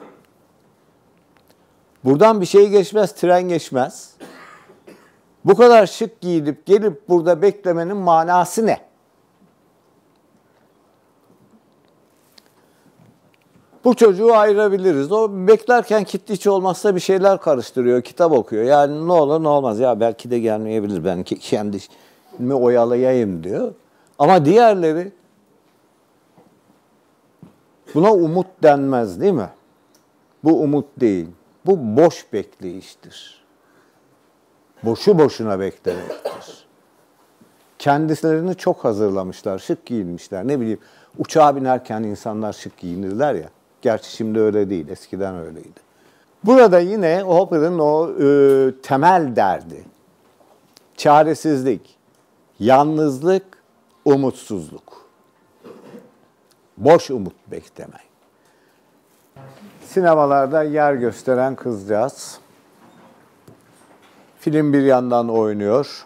Buradan bir şey geçmez, tren geçmez. Bu kadar şık giyinip gelip burada beklemenin manası ne? Bu çocuğu ayırabiliriz. O beklerken kitle hiç olmazsa bir şeyler karıştırıyor, kitap okuyor. Yani ne olur ne olmaz. Ya belki de gelmeyebilir. Ben kendimi oyalayayım diyor. Ama diğerleri buna umut denmez değil mi? Bu umut değil. Bu boş bekleyiştir. Boşu boşuna beklemektir. Kendilerini çok hazırlamışlar, şık giyinmişler. Ne bileyim, uçağa binerken insanlar şık giyinirler ya. Gerçi şimdi öyle değil, eskiden öyleydi. Burada yine Hopper'ın o e, temel derdi. Çaresizlik, yalnızlık, umutsuzluk. Boş umut beklemek. Sinemalarda yer gösteren kızcağız. Film bir yandan oynuyor.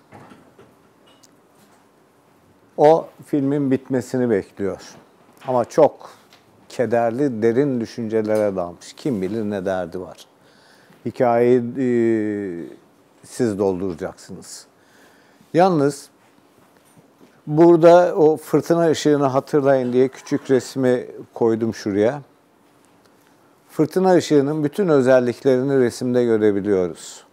O filmin bitmesini bekliyor. Ama çok kederli, derin düşüncelere dalmış. Kim bilir ne derdi var. Hikayeyi e, siz dolduracaksınız. Yalnız burada o fırtına ışığını hatırlayın diye küçük resmi koydum şuraya. Fırtına ışığının bütün özelliklerini resimde görebiliyoruz.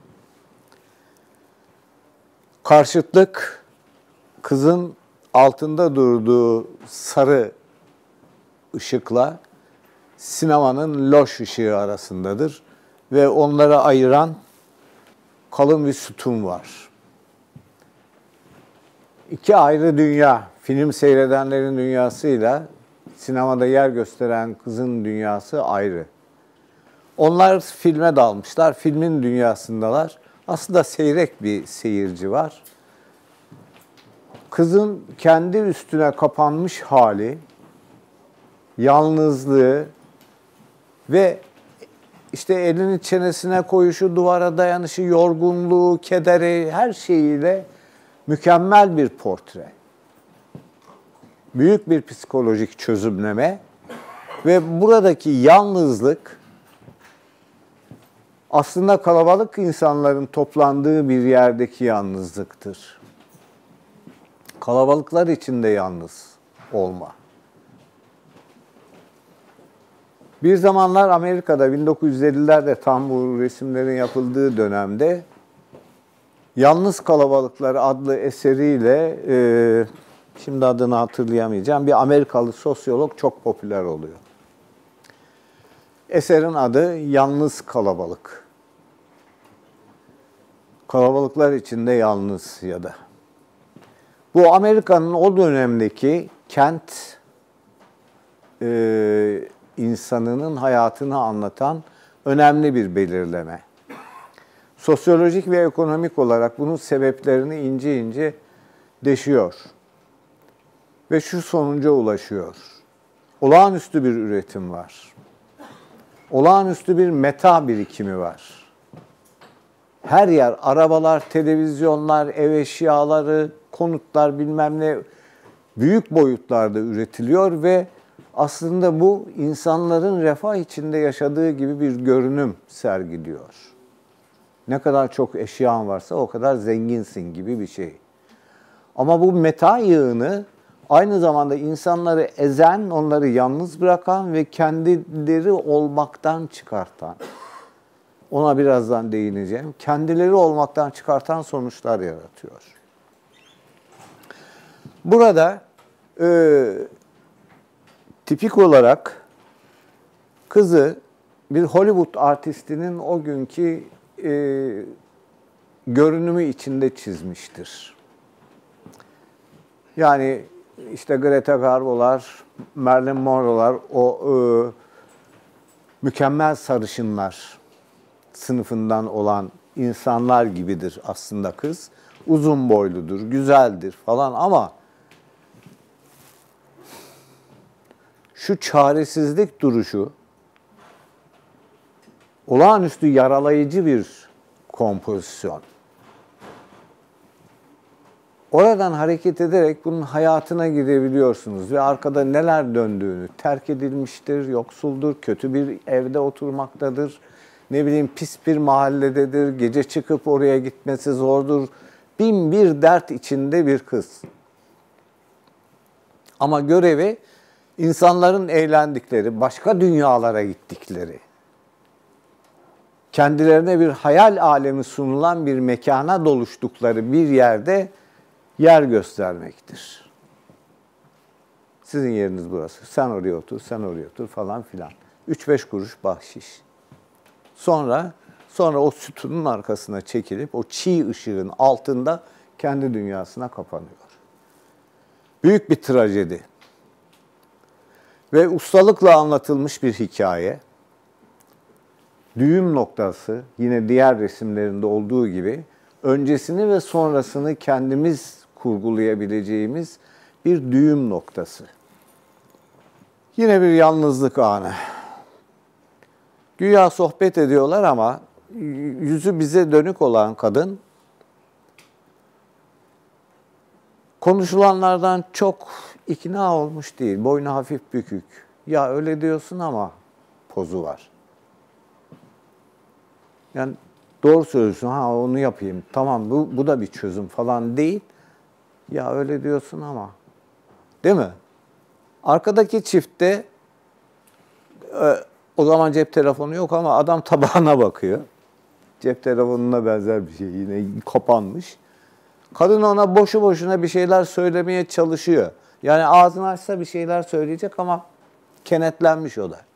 Karşıtlık, kızın altında durduğu sarı ışıkla sinemanın loş ışığı arasındadır. Ve onları ayıran kalın bir sütun var. İki ayrı dünya, film seyredenlerin dünyasıyla sinemada yer gösteren kızın dünyası ayrı. Onlar filme dalmışlar, filmin dünyasındalar. Aslında seyrek bir seyirci var. Kızın kendi üstüne kapanmış hali, yalnızlığı ve işte elini çenesine koyuşu, duvara dayanışı, yorgunluğu, kederi, her şeyiyle mükemmel bir portre. Büyük bir psikolojik çözümleme ve buradaki yalnızlık aslında kalabalık insanların toplandığı bir yerdeki yalnızlıktır. Kalabalıklar içinde yalnız olma. Bir zamanlar Amerika'da bin dokuz yüz ellilerde tam bu resimlerin yapıldığı dönemde Yalnız Kalabalıklar adlı eseriyle e, şimdi adını hatırlayamayacağım bir Amerikalı sosyolog çok popüler oluyor. Eserin adı Yalnız Kalabalık. Kalabalıklar içinde yalnız ya da. Bu Amerika'nın o dönemdeki kent e, insanının hayatını anlatan önemli bir belirleme. Sosyolojik ve ekonomik olarak bunun sebeplerini ince ince deşiyor. Ve şu sonuca ulaşıyor. Olağanüstü bir üretim var. Olağanüstü bir meta birikimi var. Her yer, arabalar, televizyonlar, ev eşyaları, konutlar bilmem ne büyük boyutlarda üretiliyor ve aslında bu insanların refah içinde yaşadığı gibi bir görünüm sergiliyor. Ne kadar çok eşyan varsa o kadar zenginsin gibi bir şey. Ama bu meta yığını aynı zamanda insanları ezen, onları yalnız bırakan ve kendileri olmaktan çıkartan, ona birazdan değineceğim, kendileri olmaktan çıkartan sonuçlar yaratıyor. Burada e, tipik olarak kızı bir Hollywood artistinin o günkü e, görünümü içinde çizmiştir. Yani işte Greta Garbo'lar, Marilyn Monroe'lar, o e, mükemmel sarışınlar sınıfından olan insanlar gibidir aslında kız. Uzun boyludur, güzeldir falan ama şu çaresizlik duruşu, olağanüstü yaralayıcı bir kompozisyon. Oradan hareket ederek bunun hayatına gidebiliyorsunuz ve arkada neler döndüğünü, terk edilmiştir, yoksuldur, kötü bir evde oturmaktadır, ne bileyim pis bir mahallededir, gece çıkıp oraya gitmesi zordur. Bin bir dert içinde bir kız. Ama görevi insanların eğlendikleri, başka dünyalara gittikleri, kendilerine bir hayal alemi sunulan bir mekana doluştukları bir yerde yer göstermektir. Sizin yeriniz burası. Sen oraya otur, sen oraya otur falan filan. Üç beş kuruş bahşiş. Sonra sonra o sütunun arkasına çekilip o çiğ ışığın altında kendi dünyasına kapanıyor. Büyük bir trajedi. Ve ustalıkla anlatılmış bir hikaye. Düğüm noktası yine diğer resimlerinde olduğu gibi öncesini ve sonrasını kendimiz kurgulayabileceğimiz bir düğüm noktası. Yine bir yalnızlık anı. Güya sohbet ediyorlar ama yüzü bize dönük olan kadın konuşulanlardan çok ikna olmuş değil. Boynu hafif bükük. Ya öyle diyorsun ama pozu var. Yani doğru söylüyorsun, ha onu yapayım, tamam bu, bu da bir çözüm falan değil. Ya öyle diyorsun ama. Değil mi? Arkadaki çiftte e, o zaman cep telefonu yok ama adam tabağına bakıyor. Cep telefonuna benzer bir şey, yine kapanmış. Kadın ona boşu boşuna bir şeyler söylemeye çalışıyor. Yani ağzını açsa bir şeyler söyleyecek ama kenetlenmiş o da.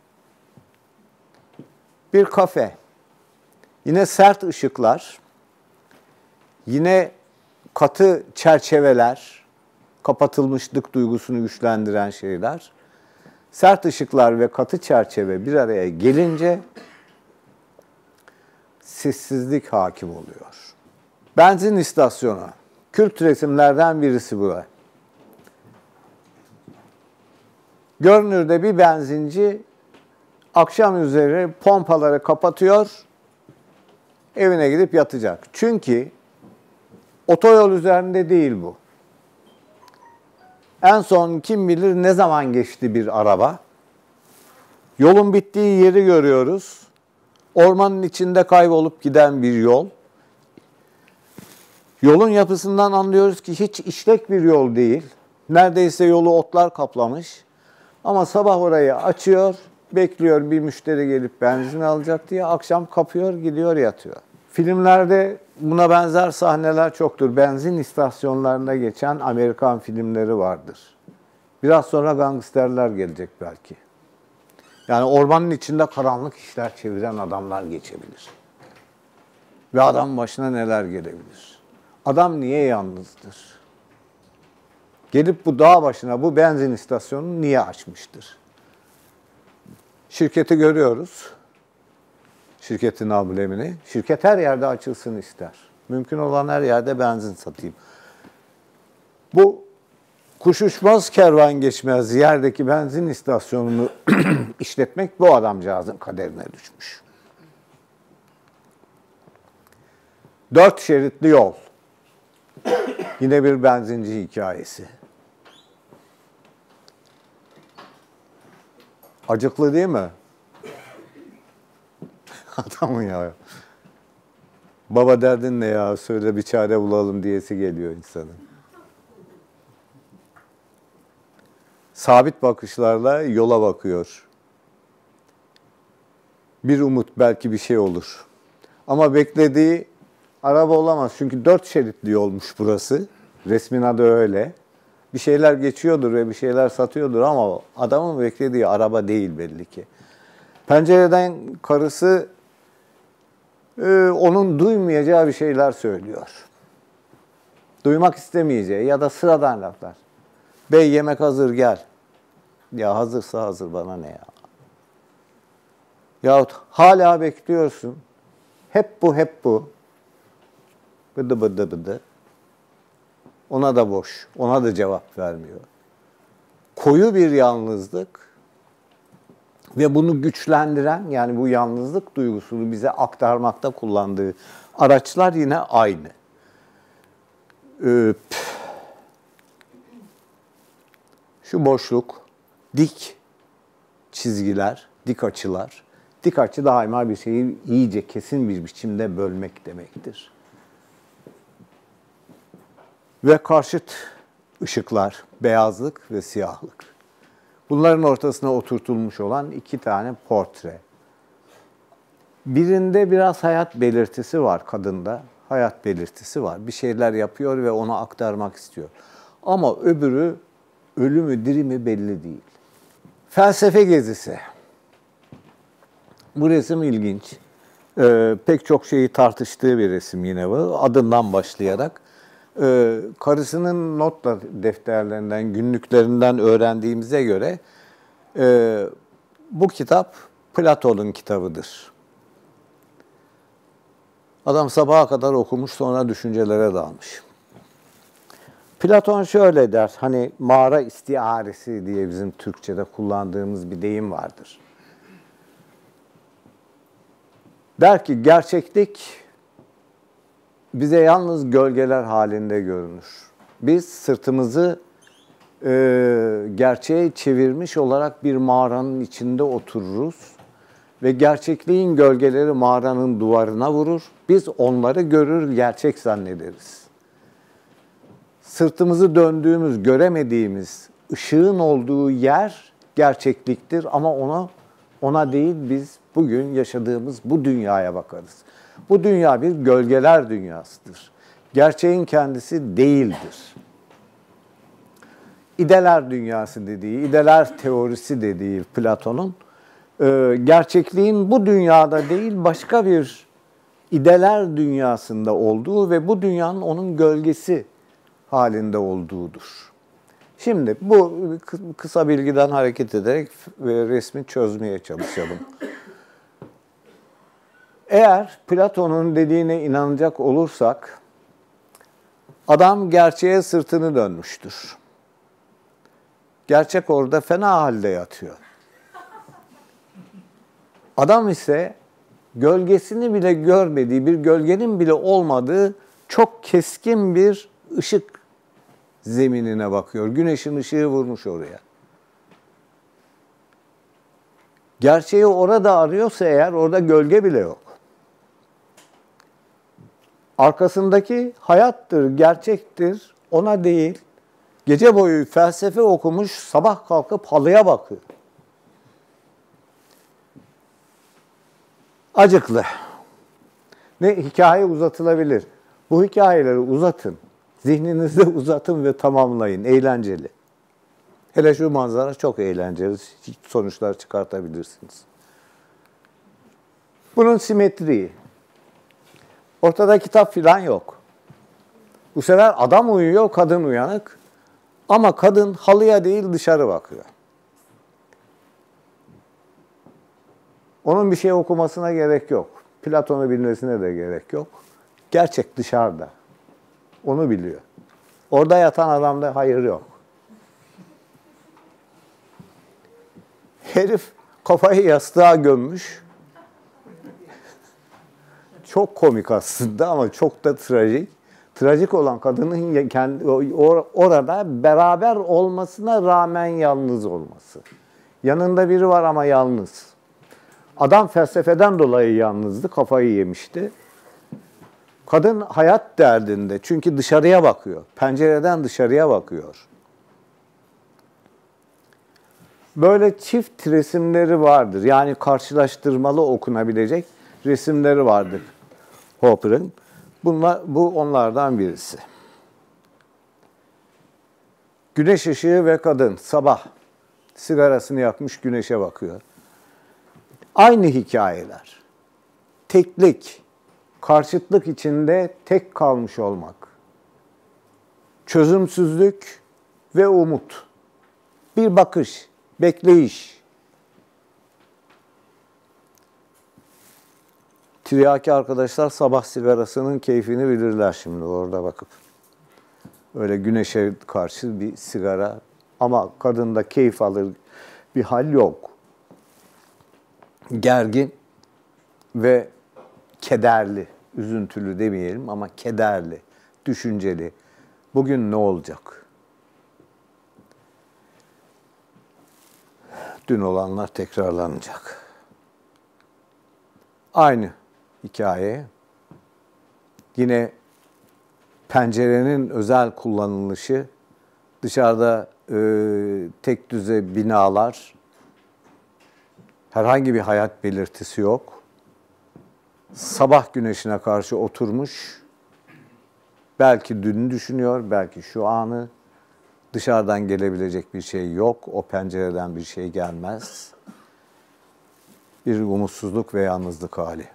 Bir kafe. Yine sert ışıklar. Yine katı çerçeveler. Kapatılmışlık duygusunu güçlendiren şeyler. Sert ışıklar ve katı çerçeve bir araya gelince sessizlik hakim oluyor. Benzin istasyonu. Kült resimlerden birisi bu. Görünürde bir benzinci akşam üzeri pompaları kapatıyor, evine gidip yatacak. Çünkü otoyol üzerinde değil bu. En son kim bilir ne zaman geçti bir araba. Yolun bittiği yeri görüyoruz. Ormanın içinde kaybolup giden bir yol. Yolun yapısından anlıyoruz ki hiç işlek bir yol değil. Neredeyse yolu otlar kaplamış. Ama sabah orayı açıyor, bekliyor bir müşteri gelip benzin alacak diye. Akşam kapıyor, gidiyor, yatıyor. Filmlerde buna benzer sahneler çoktur. Benzin istasyonlarında geçen Amerikan filmleri vardır. Biraz sonra gangsterler gelecek belki. Yani ormanın içinde karanlık işler çeviren adamlar geçebilir. Ve adamın başına neler gelebilir? Adam niye yalnızdır? Gelip bu dağ başına bu benzin istasyonunu niye açmıştır? Şirketi görüyoruz. Şirketin amblemini. Şirket her yerde açılsın ister. Mümkün olan her yerde benzin satayım. Bu kuş uçmaz kervan geçmez yerdeki benzin istasyonunu işletmek bu adamcağızın kaderine düşmüş. Dört şeritli yol. Yine bir benzinci hikayesi. Acıklı değil mi? Adamın ya. Baba derdin ne ya? Söyle bir çare bulalım diyesi geliyor insanın. Sabit bakışlarla yola bakıyor. Bir umut, belki bir şey olur. Ama beklediği araba olamaz. Çünkü dört şeritli yolmuş burası. Resmin adı öyle. Bir şeyler geçiyordur ve bir şeyler satıyordur ama adamın beklediği araba değil belli ki. Pencereden karısı e, onun duymayacağı bir şeyler söylüyor. Duymak istemeyeceği ya da sıradan laflar. Bey yemek hazır gel. Ya hazırsa hazır, bana ne ya. Yahut hala bekliyorsun. Hep bu, hep bu. Bıdı bıdı bıdı. Ona da boş. Ona da cevap vermiyor. Koyu bir yalnızlık. Ve bunu güçlendiren, yani bu yalnızlık duygusunu bize aktarmakta kullandığı araçlar yine aynı. Ee, şu boşluk, dik çizgiler, dik açılar. Dik açı daima bir şeyi iyice kesin bir biçimde bölmek demektir. Ve karşıt ışıklar, beyazlık ve siyahlık. Bunların ortasına oturtulmuş olan iki tane portre. Birinde biraz hayat belirtisi var kadında. Hayat belirtisi var. Bir şeyler yapıyor ve onu aktarmak istiyor. Ama öbürü ölü mü diri mi belli değil. Felsefe gezisi. Bu resim ilginç. Ee, pek çok şeyi tartıştığı bir resim yine bu. Adından başlayarak. Ee, karısının not defterlerinden, günlüklerinden öğrendiğimize göre e, bu kitap Platon'un kitabıdır. Adam sabaha kadar okumuş, sonra düşüncelere dalmış. Platon şöyle der, hani mağara istiaresi diye bizim Türkçe'de kullandığımız bir deyim vardır. Der ki gerçeklik bize yalnız gölgeler halinde görünür. Biz sırtımızı e, gerçeğe çevirmiş olarak bir mağaranın içinde otururuz ve gerçekliğin gölgeleri mağaranın duvarına vurur. Biz onları görür, gerçek zannederiz. Sırtımızı döndüğümüz, göremediğimiz ışığın olduğu yer gerçekliktir ama ona ona değil, biz bugün yaşadığımız bu dünyaya bakarız. Bu dünya bir gölgeler dünyasıdır. Gerçeğin kendisi değildir. İdeler dünyası dediği, ideler teorisi dediği Platon'un, e, gerçekliğin bu dünyada değil başka bir ideler dünyasında olduğu ve bu dünyanın onun gölgesi halinde olduğudur. Şimdi bu kısa bilgiden hareket ederek resmi çözmeye çalışalım. Eğer Platon'un dediğine inanacak olursak, adam gerçeğe sırtını dönmüştür. Gerçek orada fena halde yatıyor. Adam ise gölgesini bile görmediği, bir gölgenin bile olmadığı çok keskin bir ışık zeminine bakıyor. Güneşin ışığı vurmuş oraya. Gerçeği orada arıyorsa eğer, orada gölge bile yok. Arkasındaki hayattır, gerçektir, ona değil. Gece boyu felsefe okumuş, sabah kalkıp halıya bakıyor. Acıklı. Ne hikaye uzatılabilir. Bu hikayeleri uzatın. Zihninizde uzatın ve tamamlayın. Eğlenceli. Hele şu manzara çok eğlenceli. Sonuçlar çıkartabilirsiniz. Bunun simetriği. Ortada kitap filan yok. Bu sefer adam uyuyor, kadın uyanık. Ama kadın halıya değil dışarı bakıyor. Onun bir şey okumasına gerek yok. Platon'u bilmesine de gerek yok. Gerçek dışarıda. Onu biliyor. Orada yatan adamda hayır yok. Herif kafayı yastığa gömmüş. Çok komik aslında ama çok da trajik. Trajik olan kadının kendi, orada beraber olmasına rağmen yalnız olması. Yanında biri var ama yalnız. Adam felsefeden dolayı yalnızdı, kafayı yemişti. Kadın hayat derdinde çünkü dışarıya bakıyor. Pencereden dışarıya bakıyor. Böyle çift resimleri vardır. Yani karşılaştırmalı okunabilecek resimleri vardır Hopper'ın. Bunlar, bu onlardan birisi. Güneş ışığı ve kadın sabah sigarasını yakmış güneşe bakıyor. Aynı hikayeler. Teklik, karşıtlık içinde tek kalmış olmak. Çözümsüzlük ve umut. Bir bakış, bekleyiş. Tiryaki arkadaşlar sabah sigarasının keyfini bilirler şimdi orada bakıp. Öyle güneşe karşı bir sigara ama kadında keyif alır bir hal yok. gergin ve kederli, üzüntülü demeyelim ama kederli, düşünceli. Bugün ne olacak? Dün olanlar tekrarlanacak. Aynı hikaye. Yine pencerenin özel kullanılışı, dışarıda e, tek düze binalar, herhangi bir hayat belirtisi yok. Sabah güneşine karşı oturmuş, belki dünü düşünüyor, belki şu anı. Dışarıdan gelebilecek bir şey yok, o pencereden bir şey gelmez. Bir umutsuzluk ve yalnızlık hali.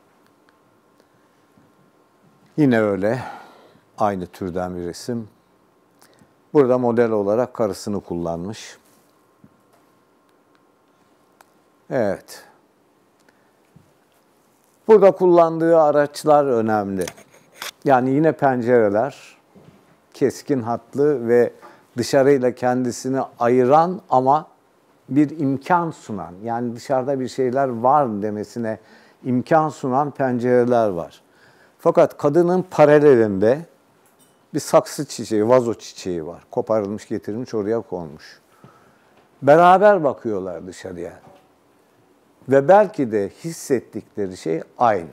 Yine öyle, aynı türden bir resim. Burada model olarak karısını kullanmış. Evet. Burada kullandığı araçlar önemli. Yani yine pencereler, keskin hatlı ve dışarıyla kendisini ayıran ama bir imkan sunan, yani dışarıda bir şeyler var demesine imkan sunan pencereler var. Fakat kadının paralelinde bir saksı çiçeği, vazo çiçeği var. Koparılmış, getirilmiş, oraya konmuş. Beraber bakıyorlar dışarıya. Ve belki de hissettikleri şey aynı.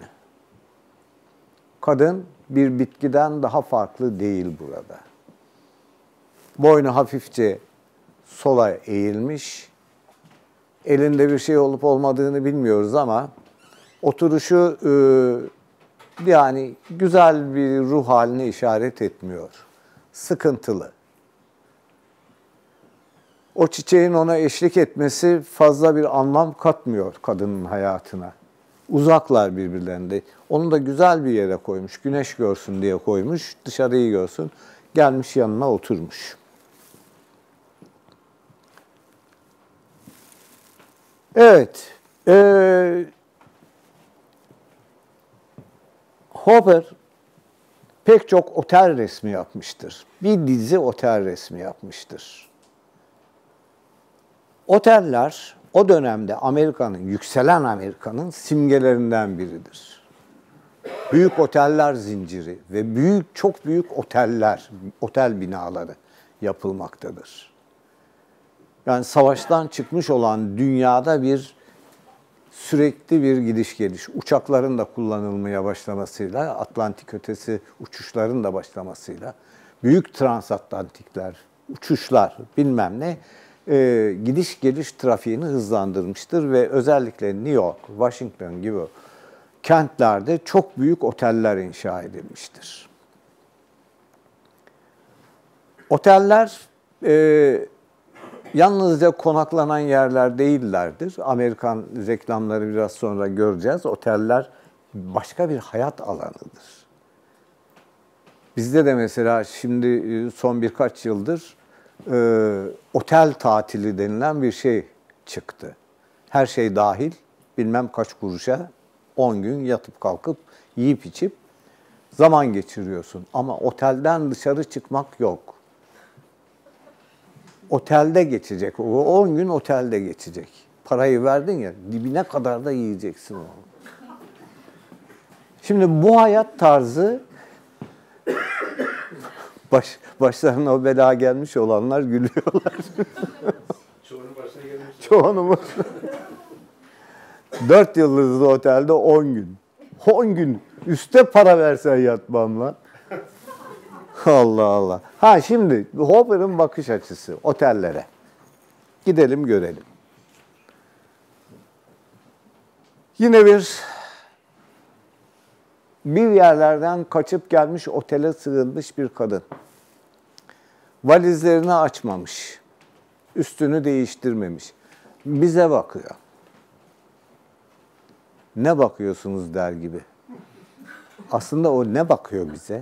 Kadın bir bitkiden daha farklı değil burada. Boynu hafifçe sola eğilmiş. Elinde bir şey olup olmadığını bilmiyoruz ama oturuşu yani güzel bir ruh haline işaret etmiyor. Sıkıntılı. O çiçeğin ona eşlik etmesi fazla bir anlam katmıyor kadının hayatına. Uzaklar birbirlerinde. Onu da güzel bir yere koymuş. Güneş görsün diye koymuş. Dışarıyı görsün. Gelmiş yanına oturmuş. Evet. Ee, Hopper pek çok otel resmi yapmıştır. Bir dizi otel resmi yapmıştır. Oteller o dönemde Amerika'nın, yükselen Amerika'nın simgelerinden biridir. Büyük oteller zinciri ve büyük, çok büyük oteller, otel binaları yapılmaktadır. Yani savaştan çıkmış olan dünyada bir sürekli bir gidiş geliş, uçakların da kullanılmaya başlamasıyla, Atlantik ötesi uçuşların da başlamasıyla, büyük transatlantikler, uçuşlar bilmem ne, e, gidiş geliş trafiğini hızlandırmıştır ve özellikle New York, Washington gibi kentlerde çok büyük oteller inşa edilmiştir. Oteller e, yalnızca konaklanan yerler değillerdir. Amerikan reklamları biraz sonra göreceğiz. Oteller başka bir hayat alanıdır. Bizde de mesela şimdi son birkaç yıldır e, otel tatili denilen bir şey çıktı. Her şey dahil, bilmem kaç kuruşa on gün yatıp kalkıp yiyip içip zaman geçiriyorsun. Ama otelden dışarı çıkmak yok. Otelde geçecek. O on gün otelde geçecek. Parayı verdin ya, dibine kadar da yiyeceksin onu. Şimdi bu hayat tarzı baş, başlarına o bela gelmiş olanlar gülüyorlar. Çoğunun başına gelmiş. Çoğunun başına. Dört yıldızlı otelde on gün. On gün. Üste para versen yatmam lan. Allah Allah. Ha şimdi Hopper'ın bakış açısı otellere. Gidelim görelim. Yine bir bir yerlerden kaçıp gelmiş otele sığınmış bir kadın. Valizlerini açmamış. Üstünü değiştirmemiş. Bize bakıyor. Ne bakıyorsunuz der gibi. Aslında o ne bakıyor bize?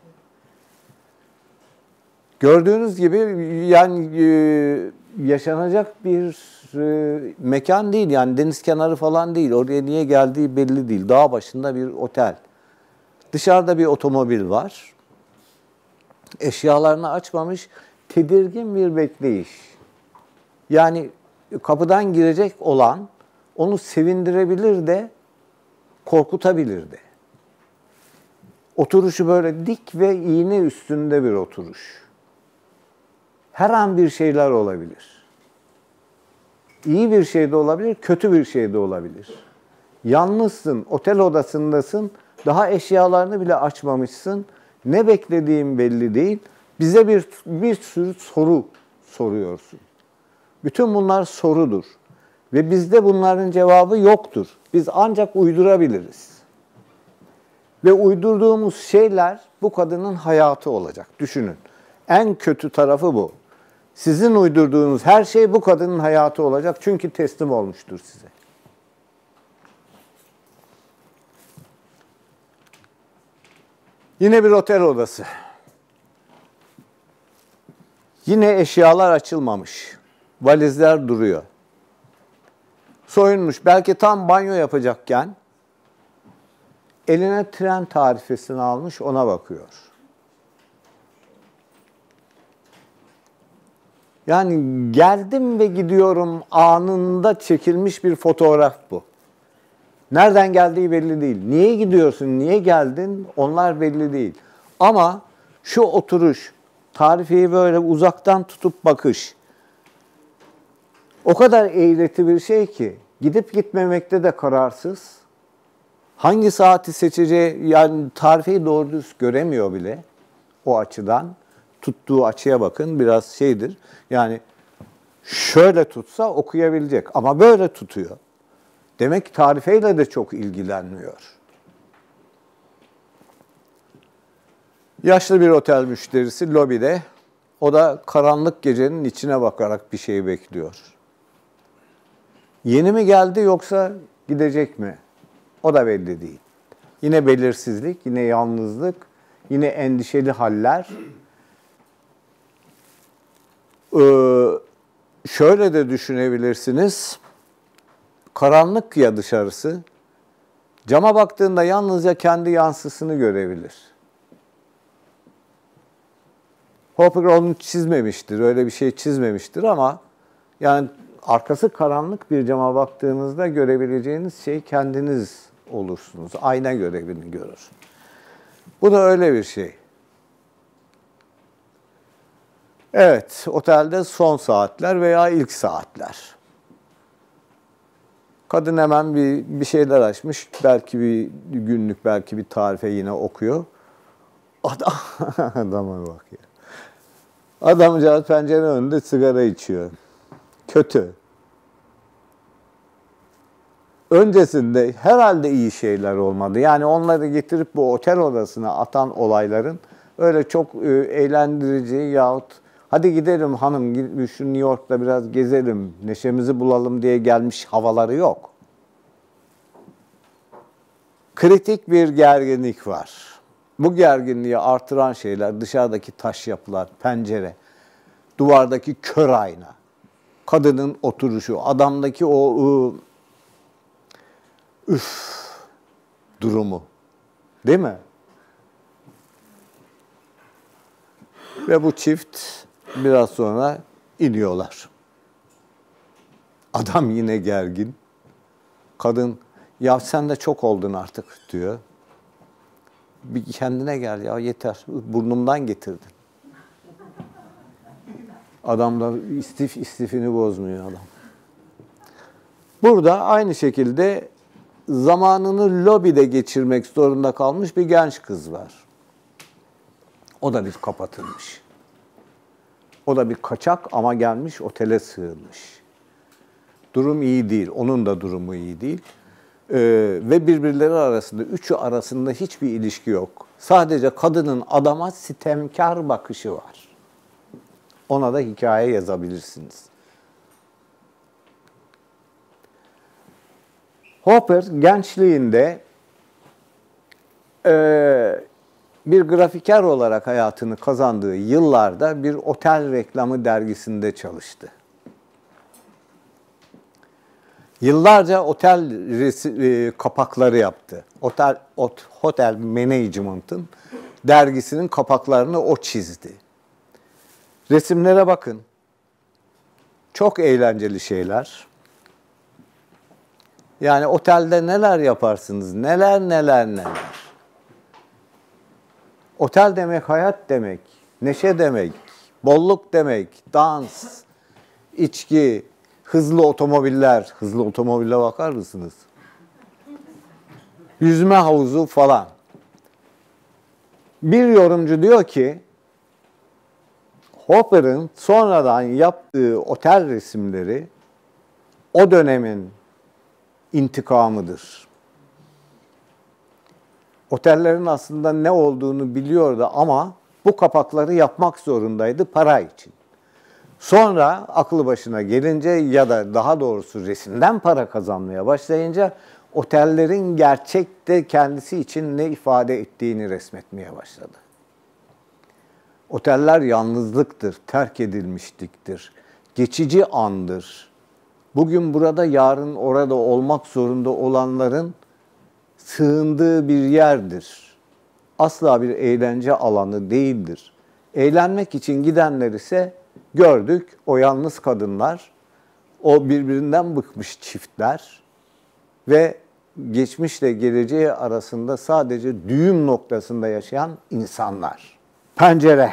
Gördüğünüz gibi yani yaşanacak bir mekan değil. Yani deniz kenarı falan değil. Oraya niye geldiği belli değil. Dağ başında bir otel. Dışarıda bir otomobil var. Eşyalarını açmamış. Tedirgin bir bekleyiş. Yani kapıdan girecek olan onu sevindirebilir de korkutabilir de. Oturuşu böyle dik ve iğne üstünde bir oturuş. Her an bir şeyler olabilir. İyi bir şey de olabilir, kötü bir şey de olabilir. Yalnızsın, otel odasındasın, daha eşyalarını bile açmamışsın. Ne beklediğin belli değil. Bize bir, bir sürü soru soruyorsun. Bütün bunlar sorudur. Ve bizde bunların cevabı yoktur. Biz ancak uydurabiliriz. Ve uydurduğumuz şeyler bu kadının hayatı olacak. Düşünün. En kötü tarafı bu. Sizin uydurduğunuz her şey bu kadının hayatı olacak. Çünkü teslim olmuştur size. Yine bir otel odası. Yine eşyalar açılmamış. Valizler duruyor. Soyunmuş. Belki tam banyo yapacakken eline tren tarifesini almış, ona bakıyor. Yani geldim ve gidiyorum anında çekilmiş bir fotoğraf bu. Nereden geldiği belli değil. Niye gidiyorsun, niye geldin onlar belli değil. Ama şu oturuş, tarifeyi böyle uzaktan tutup bakış o kadar eğreti bir şey ki gidip gitmemekte de kararsız. Hangi saati seçeceği, yani tarifeyi doğru düz göremiyor bile o açıdan. Tuttuğu açıya bakın, biraz şeydir. Yani şöyle tutsa okuyabilecek ama böyle tutuyor. Demek ki tarifeyle de çok ilgilenmiyor. Yaşlı bir otel müşterisi lobide. O da karanlık gecenin içine bakarak bir şey bekliyor. Yeni mi geldi yoksa gidecek mi? O da belli değil. Yine belirsizlik, yine yalnızlık, yine endişeli haller. Ee, şöyle de düşünebilirsiniz. Karanlık ya dışarısı. Cama baktığında yalnızca kendi yansısını görebilir. Hopper onu çizmemiştir, öyle bir şey çizmemiştir ama yani arkası karanlık bir cama baktığınızda görebileceğiniz şey kendiniz olursunuz. Ayna görevini görür. Bu da öyle bir şey. Evet, otelde son saatler veya ilk saatler. Kadın hemen bir, bir şeyler açmış. Belki bir günlük, belki bir tarife yine okuyor. Adam, adama bak ya. Adamcağız pencere önünde sigara içiyor. Kötü. Öncesinde herhalde iyi şeyler olmadı. Yani onları getirip bu otel odasına atan olayların öyle çok e, eğlendirici yahut hadi gidelim hanım, şu New York'ta biraz gezelim, neşemizi bulalım diye gelmiş havaları yok. Kritik bir gerginlik var. Bu gerginliği artıran şeyler dışarıdaki taş yapılar, pencere, duvardaki kör ayna, kadının oturuşu, adamdaki o ı, üf durumu. Değil mi? Ve bu çift biraz sonra iniyorlar. Adam yine gergin. Kadın, ya sen de çok oldun artık diyor. Bir kendine gel ya, yeter. Burnumdan getirdin. Adam da istif istifini bozmuyor adam. Burada aynı şekilde zamanını lobide geçirmek zorunda kalmış bir genç kız var. O da bir kapatılmış. O da bir kaçak ama gelmiş otele sığınmış. Durum iyi değil. Onun da durumu iyi değil. Ee, ve birbirleri arasında, üçü arasında hiçbir ilişki yok. Sadece kadının adama sitemkar bakışı var. Ona da hikaye yazabilirsiniz. Hopper gençliğinde e, bir grafiker olarak hayatını kazandığı yıllarda bir otel reklamı dergisinde çalıştı. Yıllarca otel resi, e, kapakları yaptı. Otel, ot, Hotel Management'ın dergisinin kapaklarını o çizdi. Resimlere bakın. Çok eğlenceli şeyler. Yani otelde neler yaparsınız? Neler neler neler. Otel demek hayat demek, neşe demek, bolluk demek, dans, içki, hızlı otomobiller. Hızlı otomobile bakar mısınız? Yüzme havuzu falan. Bir yorumcu diyor ki, Hopper'ın sonradan yaptığı otel resimleri o dönemin intikamıdır. Otellerin aslında ne olduğunu biliyordu ama bu kapakları yapmak zorundaydı para için. Sonra aklı başına gelince ya da daha doğrusu resimden para kazanmaya başlayınca otellerin gerçekte kendisi için ne ifade ettiğini resmetmeye başladı. Oteller yalnızlıktır, terk edilmişliktir, geçici andır. Bugün burada, yarın orada olmak zorunda olanların sığındığı bir yerdir. Asla bir eğlence alanı değildir. Eğlenmek için gidenler ise gördük, o yalnız kadınlar, o birbirinden bıkmış çiftler ve geçmişle geleceği arasında sadece düğüm noktasında yaşayan insanlar. Pencere.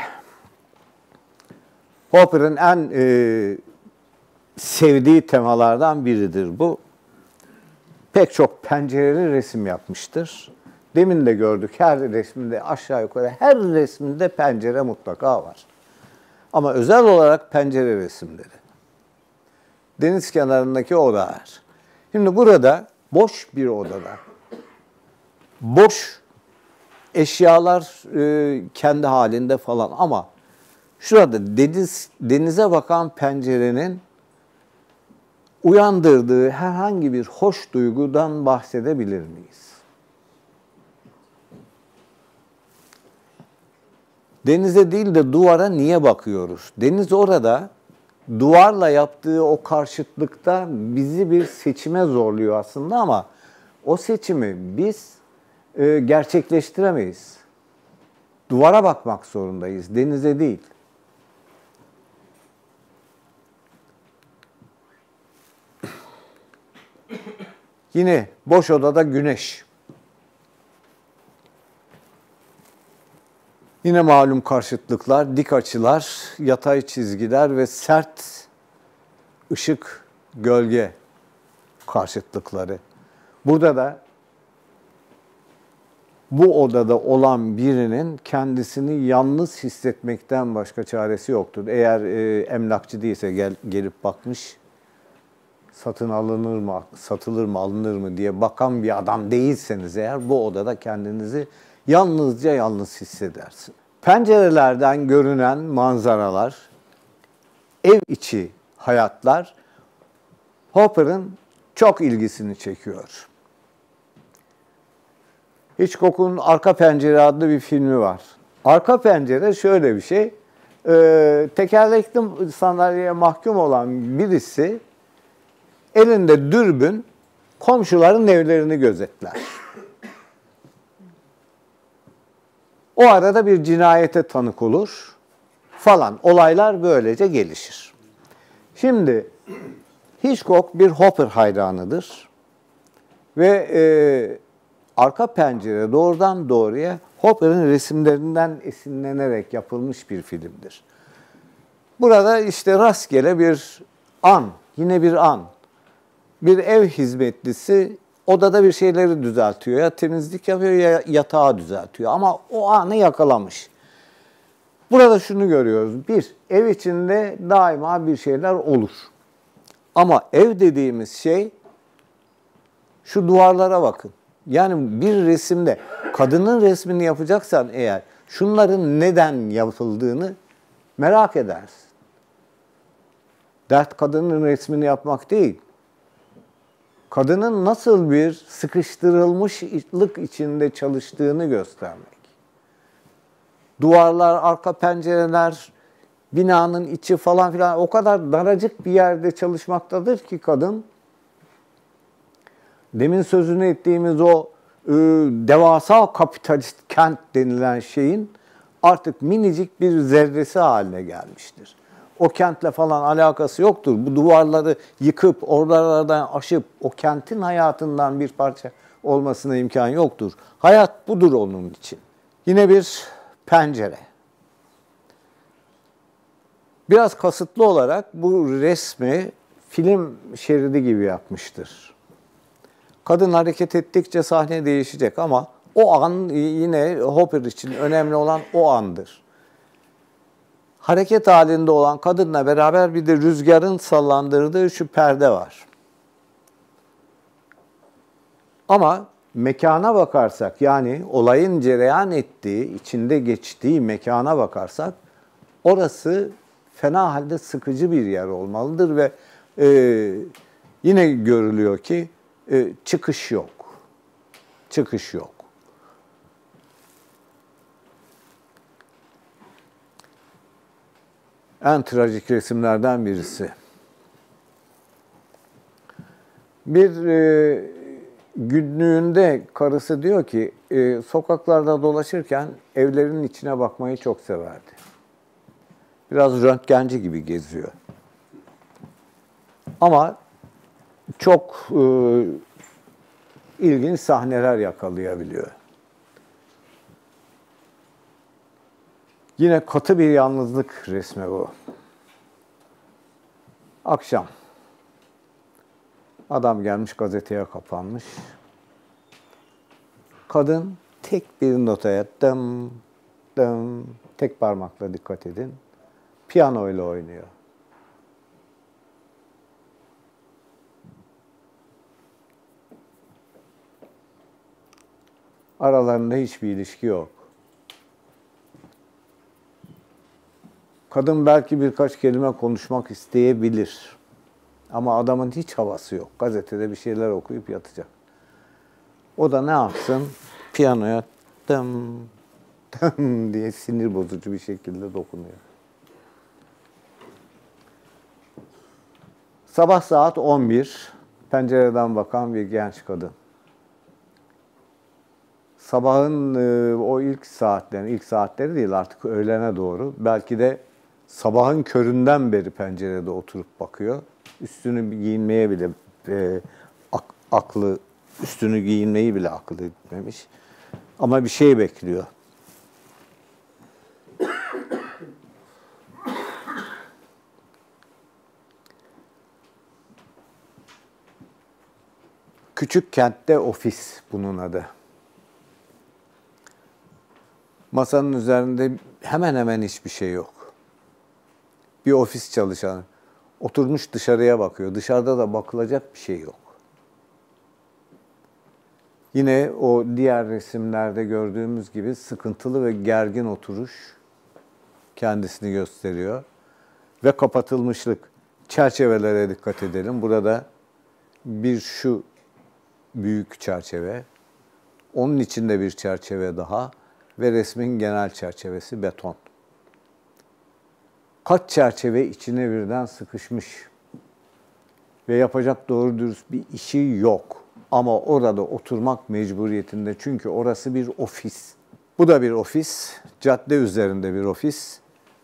Hopper'ın en e, sevdiği temalardan biridir bu. Pek çok pencereli resim yapmıştır. Demin de gördük, her resminde aşağı yukarı her resminde pencere mutlaka var. Ama özel olarak pencere resimleri. Deniz kenarındaki odalar. Şimdi burada boş bir odada, boş eşyalar e, kendi halinde falan ama şurada deniz, denize bakan pencerenin uyandırdığı herhangi bir hoş duygudan bahsedebilir miyiz? Denize değil de duvara niye bakıyoruz? Deniz orada duvarla yaptığı o karşıtlıkta bizi bir seçime zorluyor aslında ama o seçimi biz e, gerçekleştiremeyiz. Duvara bakmak zorundayız, denize değil. Yine boş odada güneş. Yine malum karşıtlıklar, dik açılar, yatay çizgiler ve sert ışık, gölge karşıtlıkları. Burada da bu odada olan birinin kendisini yalnız hissetmekten başka çaresi yoktur. Eğer e, emlakçı değilse gel, gelip bakmış, satın alınır mı, satılır mı, alınır mı diye bakan bir adam değilseniz eğer bu odada kendinizi yalnızca yalnız hissedersin. Pencerelerden görünen manzaralar, ev içi hayatlar Hopper'ın çok ilgisini çekiyor. Hitchcock'un Arka Pencere adlı bir filmi var. Arka pencere şöyle bir şey, e, tekerlekli sandalyeye mahkum olan birisi elinde dürbün komşuların evlerini gözetler. O arada bir cinayete tanık olur falan. Olaylar böylece gelişir. Şimdi Hitchcock bir Hopper hayranıdır. Ve e, Arka Pencere doğrudan doğruya Hopper'ın resimlerinden esinlenerek yapılmış bir filmdir. Burada işte rastgele bir an, yine bir an. Bir ev hizmetlisi odada bir şeyleri düzeltiyor. Ya temizlik yapıyor ya yatağı düzeltiyor. Ama o anı yakalamış. Burada şunu görüyoruz. Bir, ev içinde daima bir şeyler olur. Ama ev dediğimiz şey, şu duvarlara bakın. Yani bir resimde kadının resmini yapacaksan eğer şunların neden yapıldığını merak edersin. Dert kadının resmini yapmak değil. Kadının nasıl bir sıkıştırılmışlık içinde çalıştığını göstermek. Duvarlar, arka pencereler, binanın içi falan filan o kadar daracık bir yerde çalışmaktadır ki kadın, demin sözünü ettiğimiz o e, devasa kapitalist kent denilen şeyin artık minicik bir zerresi haline gelmiştir. O kentle falan alakası yoktur. Bu duvarları yıkıp, oralardan aşıp o kentin hayatından bir parça olmasına imkan yoktur. Hayat budur onun için. Yine bir pencere. Biraz kasıtlı olarak bu resmi film şeridi gibi yapmıştır. Kadın hareket ettikçe sahne değişecek ama o an yine Hopper için önemli olan o andır. Hareket halinde olan kadınla beraber bir de rüzgarın sallandırdığı şu perde var. Ama mekana bakarsak, yani olayın cereyan ettiği, içinde geçtiği mekana bakarsak, orası fena halde sıkıcı bir yer olmalıdır ve e, yine görülüyor ki e, çıkış yok. Çıkış yok. En trajik resimlerden birisi. Bir e, günlüğünde karısı diyor ki, e, sokaklarda dolaşırken evlerin içine bakmayı çok severdi. Biraz röntgenci gibi geziyor. Ama çok e, ilginç sahneler yakalayabiliyor. Yine katı bir yalnızlık resmi bu. Akşam. Adam gelmiş, gazeteye kapanmış. Kadın tek bir notaya dım dım, tek parmakla dikkat edin, piyanoyla oynuyor. Aralarında hiçbir ilişki yok. Kadın belki birkaç kelime konuşmak isteyebilir. Ama adamın hiç havası yok. Gazetede bir şeyler okuyup yatacak. O da ne yapsın? Piyanoya dım dım diye sinir bozucu bir şekilde dokunuyor. Sabah saat on bir, pencereden bakan bir genç kadın. Sabahın e, o ilk saatleri, ilk saatleri değil artık öğlene doğru, belki de sabahın köründen beri pencerede oturup bakıyor. Üstünü giyinmeye bile e, ak, aklı, üstünü giyinmeyi bile aklı etmemiş. Ama bir şey bekliyor. Küçük kentte ofis bunun adı. Masanın üzerinde hemen hemen hiçbir şey yok. Bir ofis çalışanı oturmuş dışarıya bakıyor. Dışarıda da bakılacak bir şey yok. Yine o diğer resimlerde gördüğümüz gibi sıkıntılı ve gergin oturuş kendisini gösteriyor. Ve kapatılmışlık. Çerçevelere dikkat edelim. Burada bir şu büyük çerçeve, onun içinde bir çerçeve daha ve resmin genel çerçevesi beton. Kaç çerçeve içine birden sıkışmış ve yapacak doğru dürüst bir işi yok. Ama orada oturmak mecburiyetinde çünkü orası bir ofis. Bu da bir ofis, cadde üzerinde bir ofis.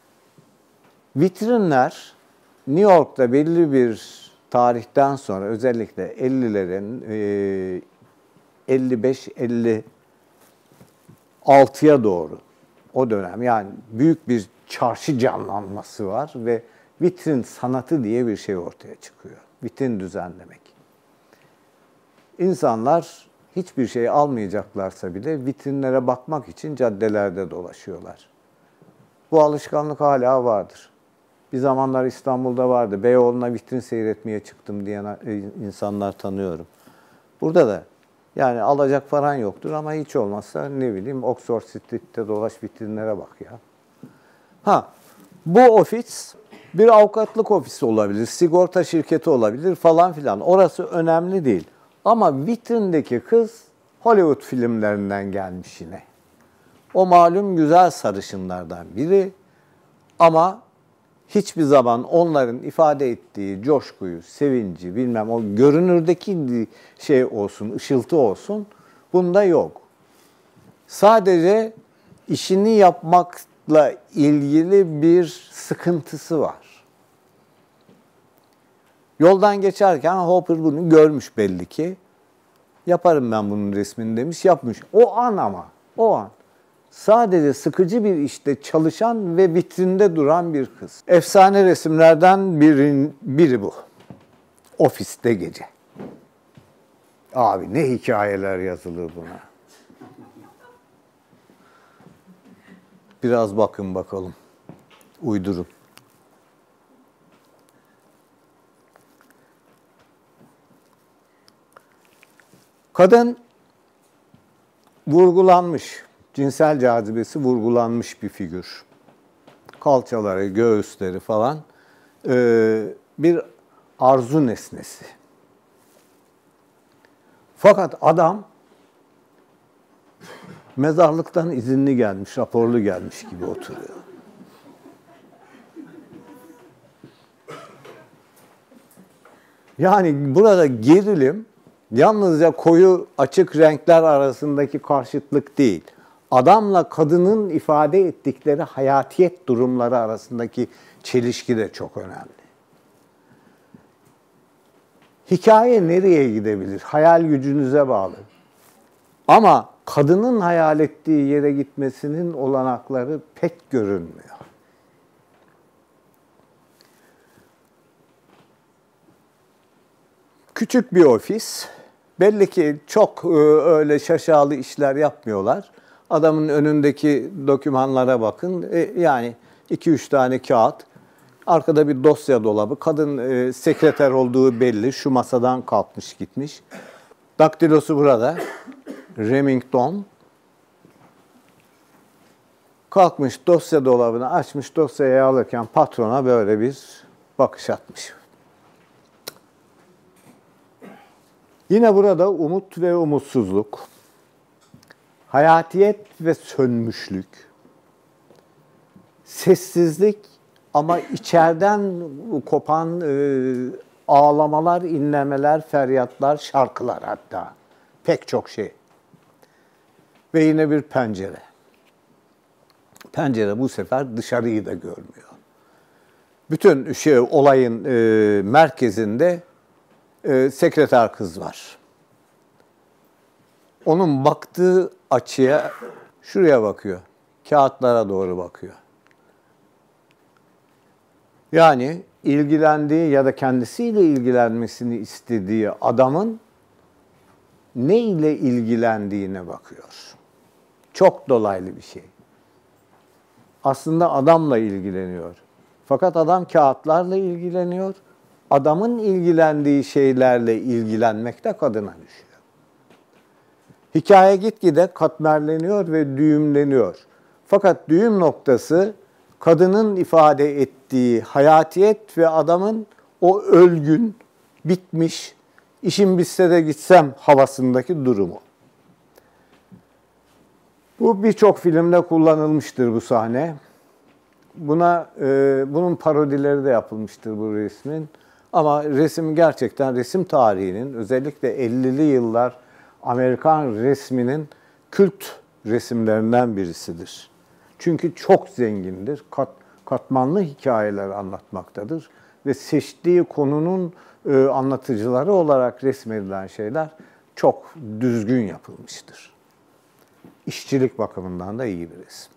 Vitrinler New York'ta belli bir tarihten sonra özellikle ellilerin elli beş elli altıya doğru o dönem yani büyük bir çarşı canlanması var ve vitrin sanatı diye bir şey ortaya çıkıyor. Vitrin düzenlemek. İnsanlar hiçbir şey almayacaklarsa bile vitrinlere bakmak için caddelerde dolaşıyorlar. Bu alışkanlık hala vardır. Bir zamanlar İstanbul'da vardı. Beyoğlu'na vitrin seyretmeye çıktım diyen insanlar tanıyorum. Burada da yani alacak paran yoktur ama hiç olmazsa ne bileyim Oxford Street'te dolaş vitrinlere bak ya. Ha, bu ofis bir avukatlık ofisi olabilir, sigorta şirketi olabilir falan filan. Orası önemli değil. Ama vitrindeki kız Hollywood filmlerinden gelmiş yine. O malum güzel sarışınlardan biri ama hiçbir zaman onların ifade ettiği coşkuyu, sevinci, bilmem o görünürdeki şey olsun, ışıltı olsun, bunda yok. Sadece işini yapmakla ilgili bir sıkıntısı var. Yoldan geçerken Hopper bunu görmüş belli ki. Yaparım ben bunun resmini demiş, yapmış. O an ama, o an. Sadece sıkıcı bir işte çalışan ve vitrinde duran bir kız. Efsane resimlerden biri, biri bu. Ofiste gece. Abi ne hikayeler yazılır buna. Biraz bakın bakalım. Uydurun. Kadın vurgulanmış, cinsel cazibesi vurgulanmış bir figür. Kalçaları, göğüsleri falan ee, bir arzu nesnesi. Fakat adam mezarlıktan izinli gelmiş, raporlu gelmiş gibi oturuyor. Yani burada gerilim yalnızca koyu açık renkler arasındaki karşıtlık değil, adamla kadının ifade ettikleri hayatiyet durumları arasındaki çelişki de çok önemli. Hikaye nereye gidebilir? Hayal gücünüze bağlı. Ama kadının hayal ettiği yere gitmesinin olanakları pek görünmüyor. Küçük bir ofis. Belli ki çok öyle şaşalı işler yapmıyorlar. Adamın önündeki dokümanlara bakın. Yani iki üç tane kağıt. Arkada bir dosya dolabı. Kadın e, sekreter olduğu belli. Şu masadan kalkmış gitmiş. Daktilosu burada. Remington. Kalkmış dosya dolabını açmış. Dosyayı alırken patrona böyle bir bakış atmış. Yine burada umut ve umutsuzluk. Hayatiyet ve sönmüşlük. Sessizlik ama içeriden kopan e, ağlamalar, inlemeler, feryatlar, şarkılar hatta. Pek çok şey. Ve yine bir pencere. Pencere bu sefer dışarıyı da görmüyor. Bütün şey olayın e, merkezinde e, sekreter kız var. Onun baktığı açıya şuraya bakıyor. Kağıtlara doğru bakıyor. Yani ilgilendiği ya da kendisiyle ilgilenmesini istediği adamın ne ile ilgilendiğine bakıyor. Çok dolaylı bir şey. Aslında adamla ilgileniyor. Fakat adam kağıtlarla ilgileniyor. Adamın ilgilendiği şeylerle ilgilenmek de kadına düşüyor. Hikaye gitgide katmerleniyor ve düğümleniyor. Fakat düğüm noktası kadının ifade ettiği hayatiyet ve adamın o ölgün, bitmiş, işim bitse de gitsem havasındaki durumu. Bu birçok filmde kullanılmıştır bu sahne. Buna e, bunun parodileri de yapılmıştır bu resmin. Ama resim gerçekten resim tarihinin özellikle ellili yıllar Amerikan resminin kült resimlerinden birisidir. Çünkü çok zengindir, kat, katmanlı hikayeler anlatmaktadır ve seçtiği konunun e, anlatıcıları olarak resmedilen şeyler çok düzgün yapılmıştır. İşçilik bakımından da iyi bir resim.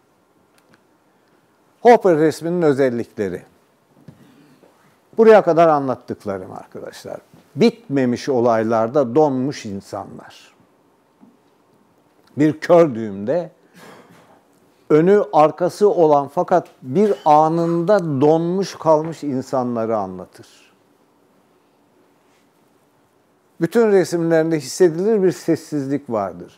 Hopper resminin özellikleri. Buraya kadar anlattıklarım arkadaşlar. Bitmemiş olaylarda donmuş insanlar. Bir kör düğümde önü arkası olan fakat bir anında donmuş kalmış insanları anlatır. Bütün resimlerinde hissedilir bir sessizlik vardır.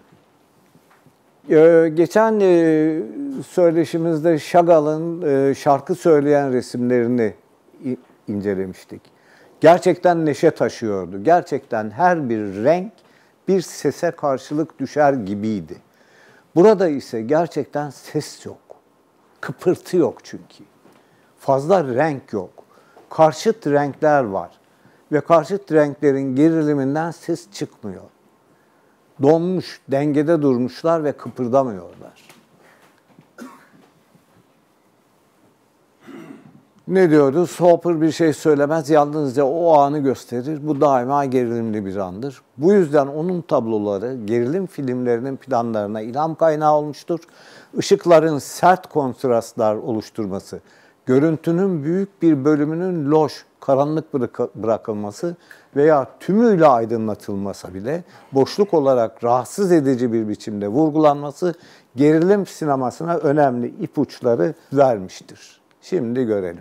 Ee, geçen e, söyleşimizde Chagall'ın e, şarkı söyleyen resimlerini i- incelemiştik. Gerçekten neşe taşıyordu. Gerçekten her bir renk bir sese karşılık düşer gibiydi. Burada ise gerçekten ses yok. Kıpırtı yok çünkü. Fazla renk yok. Karşıt renkler var. Ve karşıt renklerin geriliminden ses çıkmıyor. Donmuş, dengede durmuşlar ve kıpırdamıyorlar. Ne diyoruz? Hopper bir şey söylemez, yalnızca o anı gösterir. Bu daima gerilimli bir andır. Bu yüzden onun tabloları gerilim filmlerinin planlarına ilham kaynağı olmuştur. Işıkların sert kontrastlar oluşturması, görüntünün büyük bir bölümünün loş, karanlık bırakılması veya tümüyle aydınlatılmasa bile boşluk olarak rahatsız edici bir biçimde vurgulanması gerilim sinemasına önemli ipuçları vermiştir. Şimdi görelim.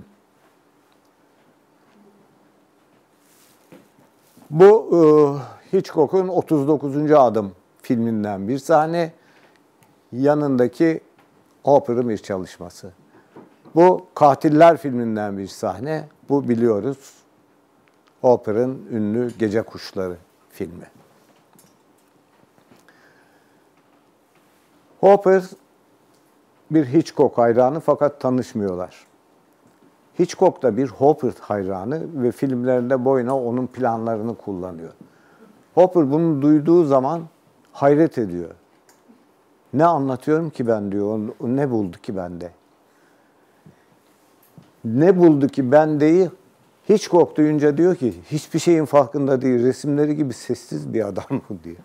Bu e, Hitchcock'un otuz dokuzuncu Adım filminden bir sahne. Yanındaki Hopper'ın bir çalışması. Bu Katiller filminden bir sahne. Bu biliyoruz Hopper'ın ünlü Gece Kuşları filmi. Hopper bir Hitchcock hayranı fakat tanışmıyorlar. Hitchcock da bir Hopper hayranı ve filmlerinde boyuna onun planlarını kullanıyor. Hopper bunu duyduğu zaman hayret ediyor. Ne anlatıyorum ki ben diyor, o ne buldu ki bende? Ne buldu ki bendeyi Hitchcock duyunca diyor ki hiçbir şeyin farkında değil, resimleri gibi sessiz bir adam bu diyor.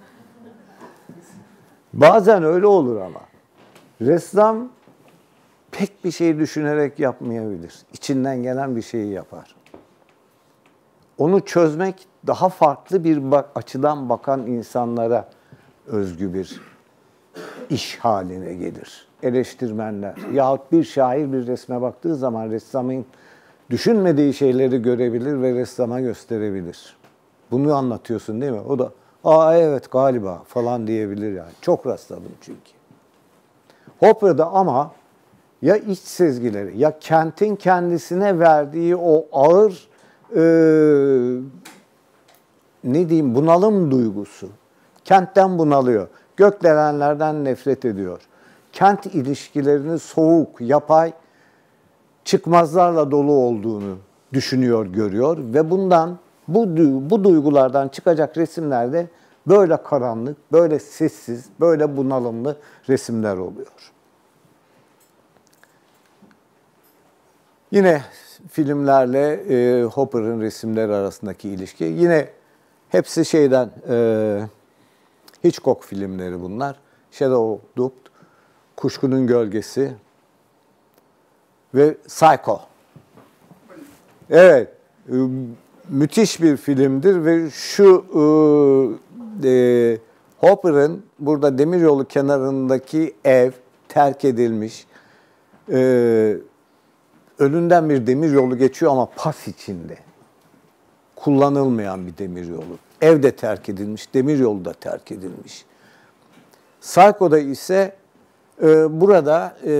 Bazen öyle olur ama. Ressam pek bir şey düşünerek yapmayabilir. İçinden gelen bir şeyi yapar. Onu çözmek daha farklı bir bak- açıdan bakan insanlara özgü bir iş haline gelir. Eleştirmenler yahut bir şair bir resme baktığı zaman ressamın düşünmediği şeyleri görebilir ve ressama gösterebilir. Bunu anlatıyorsun değil mi? O da aa evet galiba falan diyebilir yani. Çok rastladım çünkü. Hopper'da ama ya iç sezgileri ya kentin kendisine verdiği o ağır e, ne diyeyim bunalım duygusu. Kentten bunalıyor. Gökdelenlerden nefret ediyor. Kent ilişkilerinin soğuk, yapay, çıkmazlarla dolu olduğunu düşünüyor, görüyor ve bundan bu bu duygulardan çıkacak resimlerde böyle karanlık, böyle sessiz, böyle bunalımlı resimler oluyor. Yine filmlerle e, Hopper'ın resimleri arasındaki ilişki. Yine hepsi şeyden, e, Hitchcock filmleri bunlar. Shadow of Doubt, Kuşkunun Gölgesi ve Psycho. Evet, e, müthiş bir filmdir ve şu e, e, Hopper'ın burada demiryolu kenarındaki ev terk edilmiş, e, önünden bir demiryolu geçiyor ama pas içinde. Kullanılmayan bir demiryolu. Ev de terk edilmiş, demiryolu da terk edilmiş. Psycho'da ise e, burada e,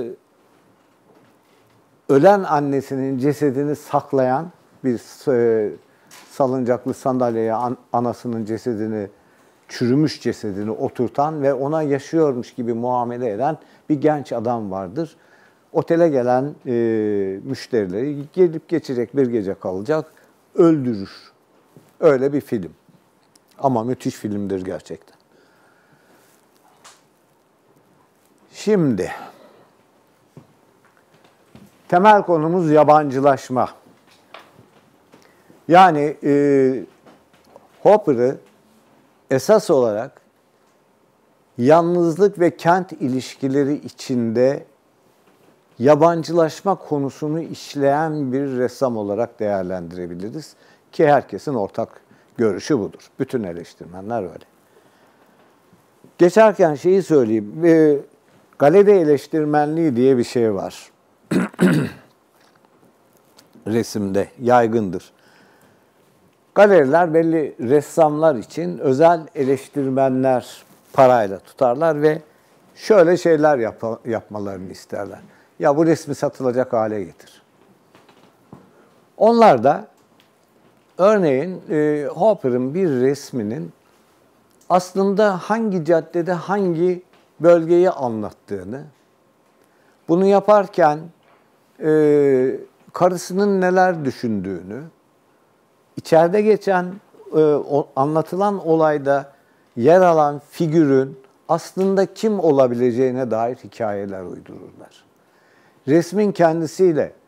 ölen annesinin cesedini saklayan bir e, salıncaklı sandalyeye an, anasının cesedini, çürümüş cesedini oturtan ve ona yaşıyormuş gibi muamele eden bir genç adam vardır. Otele gelen e, müşterileri gelip geçecek, bir gece kalacak, öldürür. Öyle bir film. Ama müthiş filmdir gerçekten. Şimdi, temel konumuz yabancılaşma. Yani e, Hopper'ı esas olarak yalnızlık ve kent ilişkileri içinde yabancılaşma konusunu işleyen bir ressam olarak değerlendirebiliriz. Ki herkesin ortak görüşü budur. Bütün eleştirmenler öyle. Geçerken şeyi söyleyeyim. E, galeri eleştirmenliği diye bir şey var. Resimde yaygındır. Galeriler belli ressamlar için özel eleştirmenler parayla tutarlar ve şöyle şeyler yap- yapmalarını isterler. Ya bu resmi satılacak hale getir. Onlar da örneğin e, Hopper'ın bir resminin aslında hangi caddede hangi bölgeyi anlattığını, bunu yaparken e, karısının neler düşündüğünü, içeride geçen e, o, anlatılan olayda yer alan figürün aslında kim olabileceğine dair hikayeler uydururlar. Resmin kendisiyle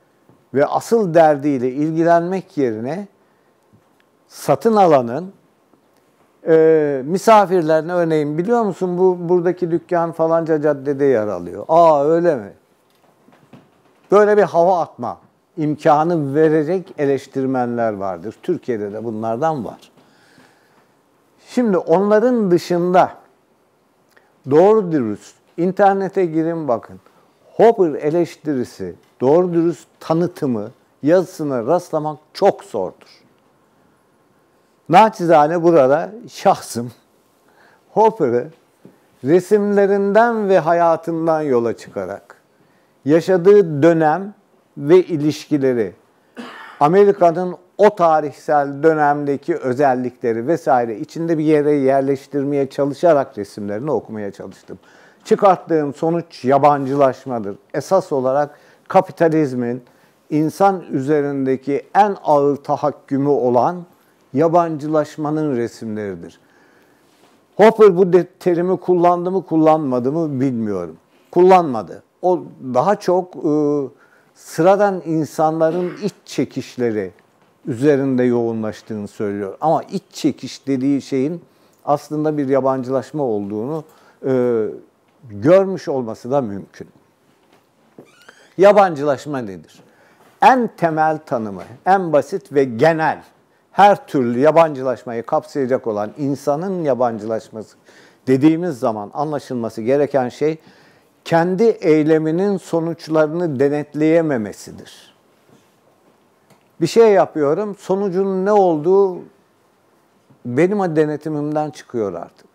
ve asıl derdiyle ilgilenmek yerine satın alanın e, misafirlerine örneğin biliyor musun bu buradaki dükkan falanca caddede yer alıyor. Aa öyle mi? Böyle bir hava atma imkanı verecek eleştirmenler vardır. Türkiye'de de bunlardan var. Şimdi onların dışında doğru dürüst internete girin bakın. Hopper eleştirisi, doğru dürüst tanıtımı, yazısına rastlamak çok zordur. Naçizane burada şahsım Hopper'ı resimlerinden ve hayatından yola çıkarak yaşadığı dönem ve ilişkileri, Amerika'nın o tarihsel dönemdeki özellikleri vesaire içinde bir yere yerleştirmeye çalışarak resimlerini okumaya çalıştım. Çıkarttığım sonuç yabancılaşmadır. Esas olarak kapitalizmin insan üzerindeki en ağır tahakkümü olan yabancılaşmanın resimleridir. Hopper bu terimi kullandı mı kullanmadı mı bilmiyorum. Kullanmadı. O daha çok e, sıradan insanların iç çekişleri üzerinde yoğunlaştığını söylüyor. Ama iç çekiş dediği şeyin aslında bir yabancılaşma olduğunu e, görmüş olması da mümkün. Yabancılaşma nedir? En temel tanımı, en basit ve genel, her türlü yabancılaşmayı kapsayacak olan insanın yabancılaşması dediğimiz zaman anlaşılması gereken şey, kendi eyleminin sonuçlarını denetleyememesidir. Bir şey yapıyorum, sonucun ne olduğu benim denetimimden çıkıyor artık.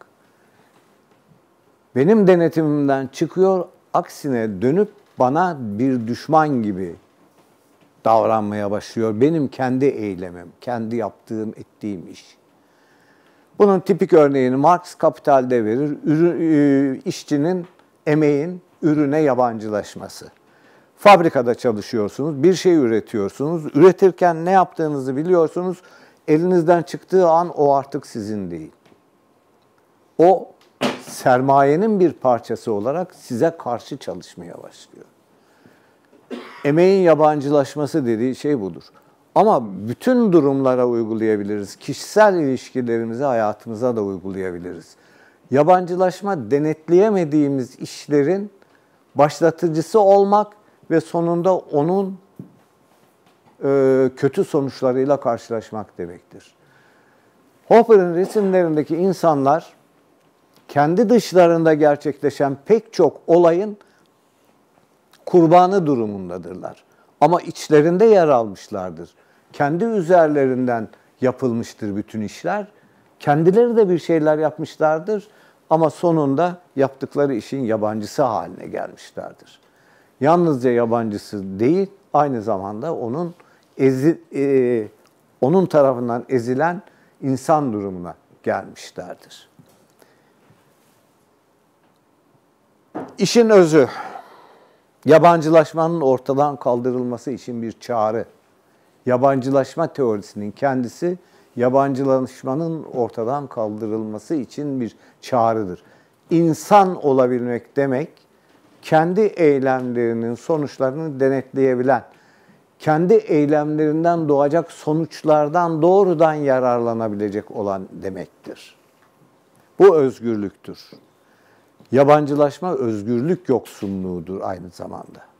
Benim denetimimden çıkıyor, aksine dönüp bana bir düşman gibi davranmaya başlıyor. Benim kendi eylemim, kendi yaptığım, ettiğim iş. Bunun tipik örneğini Marx Kapital'de verir. Ürün, işçinin, emeğin ürüne yabancılaşması. Fabrikada çalışıyorsunuz, bir şey üretiyorsunuz. Üretirken ne yaptığınızı biliyorsunuz. Elinizden çıktığı an o artık sizin değil. O sermayenin bir parçası olarak size karşı çalışmaya başlıyor. Emeğin yabancılaşması dediği şey budur. Ama bütün durumlara uygulayabiliriz. Kişisel ilişkilerimize, hayatımıza da uygulayabiliriz. Yabancılaşma denetleyemediğimiz işlerin başlatıcısı olmak ve sonunda onun e, kötü sonuçlarıyla karşılaşmak demektir. Hopper'ın resimlerindeki insanlar kendi dışlarında gerçekleşen pek çok olayın kurbanı durumundadırlar. Ama içlerinde yer almışlardır. Kendi üzerlerinden yapılmıştır bütün işler. Kendileri de bir şeyler yapmışlardır ama sonunda yaptıkları işin yabancısı haline gelmişlerdir. Yalnızca yabancısı değil, aynı zamanda onun ezi, e, onun tarafından ezilen insan durumuna gelmişlerdir. İşin özü, yabancılaşmanın ortadan kaldırılması için bir çağrı. Yabancılaşma teorisinin kendisi, yabancılaşmanın ortadan kaldırılması için bir çağrıdır. İnsan olabilmek demek, kendi eylemlerinin sonuçlarını denetleyebilen, kendi eylemlerinden doğacak sonuçlardan doğrudan yararlanabilecek olan demektir. Bu özgürlüktür. Yabancılaşma özgürlük yoksunluğudur aynı zamanda.